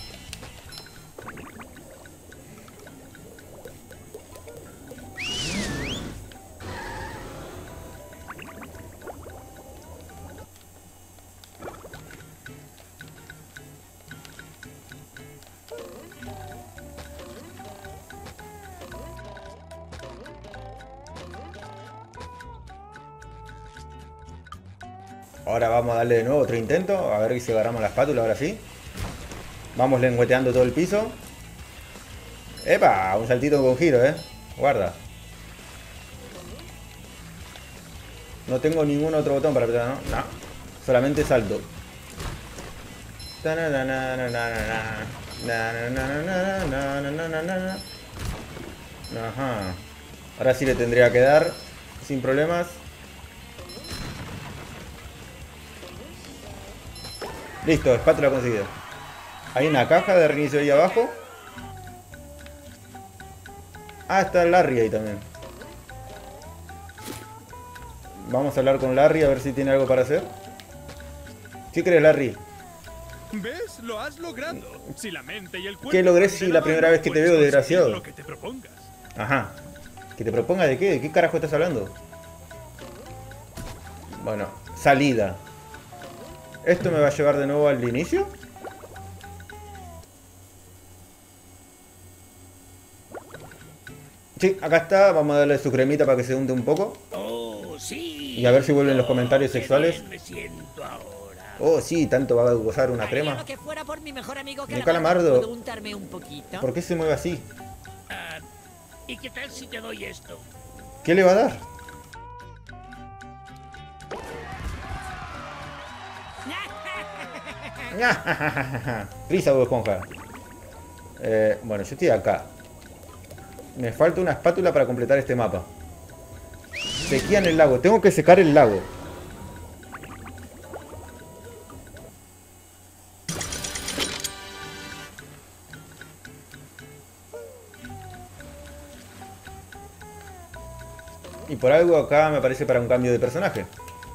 Ahora vamos a darle de nuevo otro intento. A ver si agarramos la espátula ahora sí. Vamos lengüeteando todo el piso. ¡Epa! Un saltito con giro, eh. Guarda. No tengo ningún otro botón para apretar, ¿no? No. Solamente salto. Ajá. Ahora sí le tendría que dar sin problemas. Listo, espátula conseguida. Hay una caja de reinicio ahí abajo. Ah, está Larry ahí también. Vamos a hablar con Larry a ver si tiene algo para hacer. ¿Qué crees, Larry? ¿Ves? Lo has logrado. Si la mente y el cuerpo ¿Qué logré van si de la mano, primera vez que te puedes veo, conseguir desgraciado? lo que te propongas. Ajá. ¿Que te proponga de qué? ¿De qué carajo estás hablando? Bueno, salida. ¿Esto me va a llevar de nuevo al inicio? Sí, acá está. Vamos a darle su cremita para que se hunde un poco. Oh, sí. Y a ver si vuelven los comentarios Qué sexuales. bien me siento ahora. Oh, sí, tanto va a gozar una Haría crema. lo que fuera por mi mejor amigo Mi Calamardo. Calamardo. ¿Puedo untarme un poquito? ¿Por qué se mueve así? Ah, ¿y qué tal si te doy esto? ¿Qué le va a dar? Risa, Bob Esponja. Eh, bueno, yo estoy acá. Me falta una espátula para completar este mapa. Sequía en el lago. Tengo que secar el lago. Y por algo acá me parece para un cambio de personaje.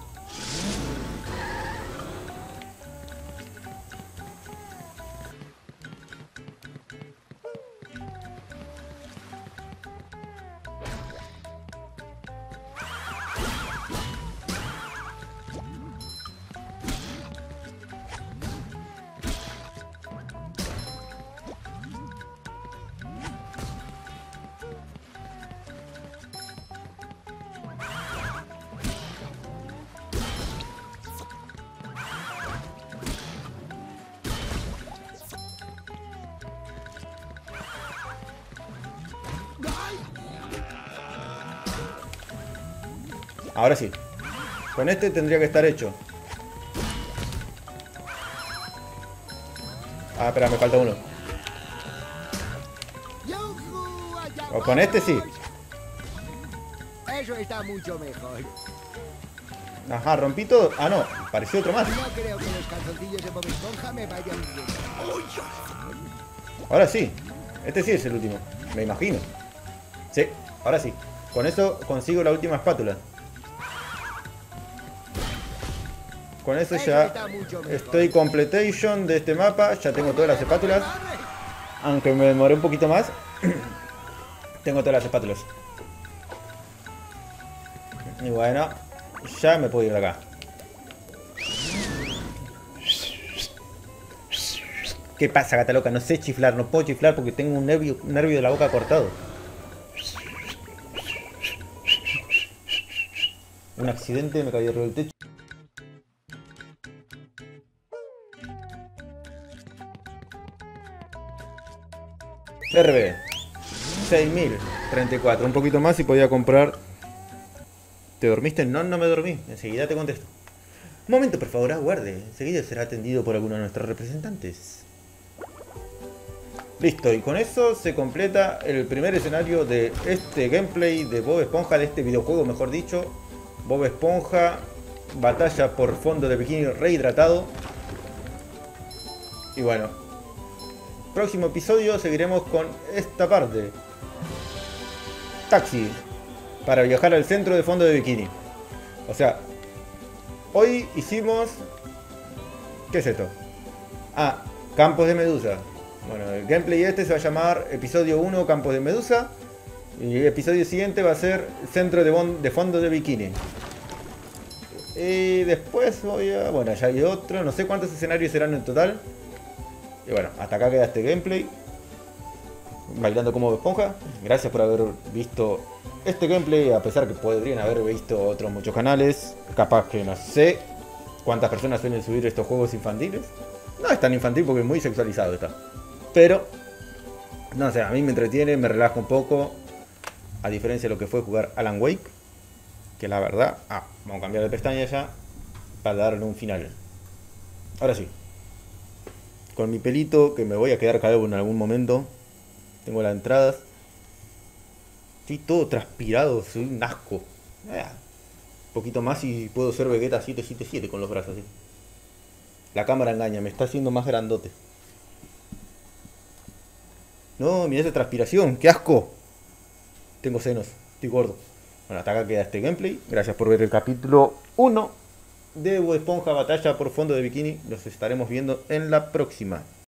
Ahora sí. Con este tendría que estar hecho. Ah, espera, me falta uno. ¡Yujú! ¡Allá O con este sí. vamos! Eso está mucho mejor. Ajá, rompí todo. Ah, no, pareció otro más. No creo que los calzoncillos de Bob Esponja me vayan bien. Ahora sí. Este sí es el último. Me imagino. Sí, ahora sí. Con eso consigo la última espátula. Con eso Eso ya está mucho mejor. estoy completation de este mapa. Ya tengo todas las espátulas. Aunque me demoré un poquito más. Tengo todas las espátulas. Y bueno, ya me puedo ir de acá. ¿Qué pasa, gata loca? No sé chiflar, no puedo chiflar porque tengo un nervio, un nervio de la boca cortado. Un accidente, me caí arriba del techo. R B seis mil treinta y cuatro, un poquito más y podía comprar. ¿Te dormiste? No, no me dormí, enseguida te contesto. Un momento, por favor, aguarde. Enseguida será atendido por alguno de nuestros representantes. Listo, y con eso se completa el primer escenario de este gameplay de Bob Esponja, de este videojuego mejor dicho. Bob Esponja, batalla por fondo de bikini rehidratado. Y bueno, próximo episodio seguiremos con esta parte. Taxi, para viajar al centro de fondo de bikini. O sea, hoy hicimos... ¿Qué es esto? Ah, Campos de Medusa. Bueno, el gameplay este se va a llamar episodio uno, Campos de Medusa. Y el episodio siguiente va a ser Centro de, bon de Fondo de Bikini. Y después voy a... Bueno, ya hay otro. No sé cuántos escenarios serán en total. Y bueno, hasta acá queda este gameplay. Bailando como Esponja. Gracias por haber visto este gameplay. A pesar que podrían haber visto otros muchos canales. Capaz que no sé cuántas personas suelen subir estos juegos infantiles. No es tan infantil porque es muy sexualizado está. Pero, no sé, a mí me entretiene, me relaja un poco. A diferencia de lo que fue jugar Alan Wake. Que la verdad... Ah, vamos a cambiar de pestaña ya. Para darle un final. Ahora sí. Con mi pelito, que me voy a quedar calvo en algún momento. Tengo las entradas. Estoy todo transpirado, soy un asco. Eh, un poquito más y puedo ser Vegeta siete siete siete con los brazos así. La cámara engaña, me está haciendo más grandote. No, mira esa transpiración, qué asco. Tengo senos, estoy gordo. Bueno, hasta acá queda este gameplay. Gracias por ver el capítulo uno de Bob Esponja Batalla por Fondo de Bikini. Los estaremos viendo en la próxima.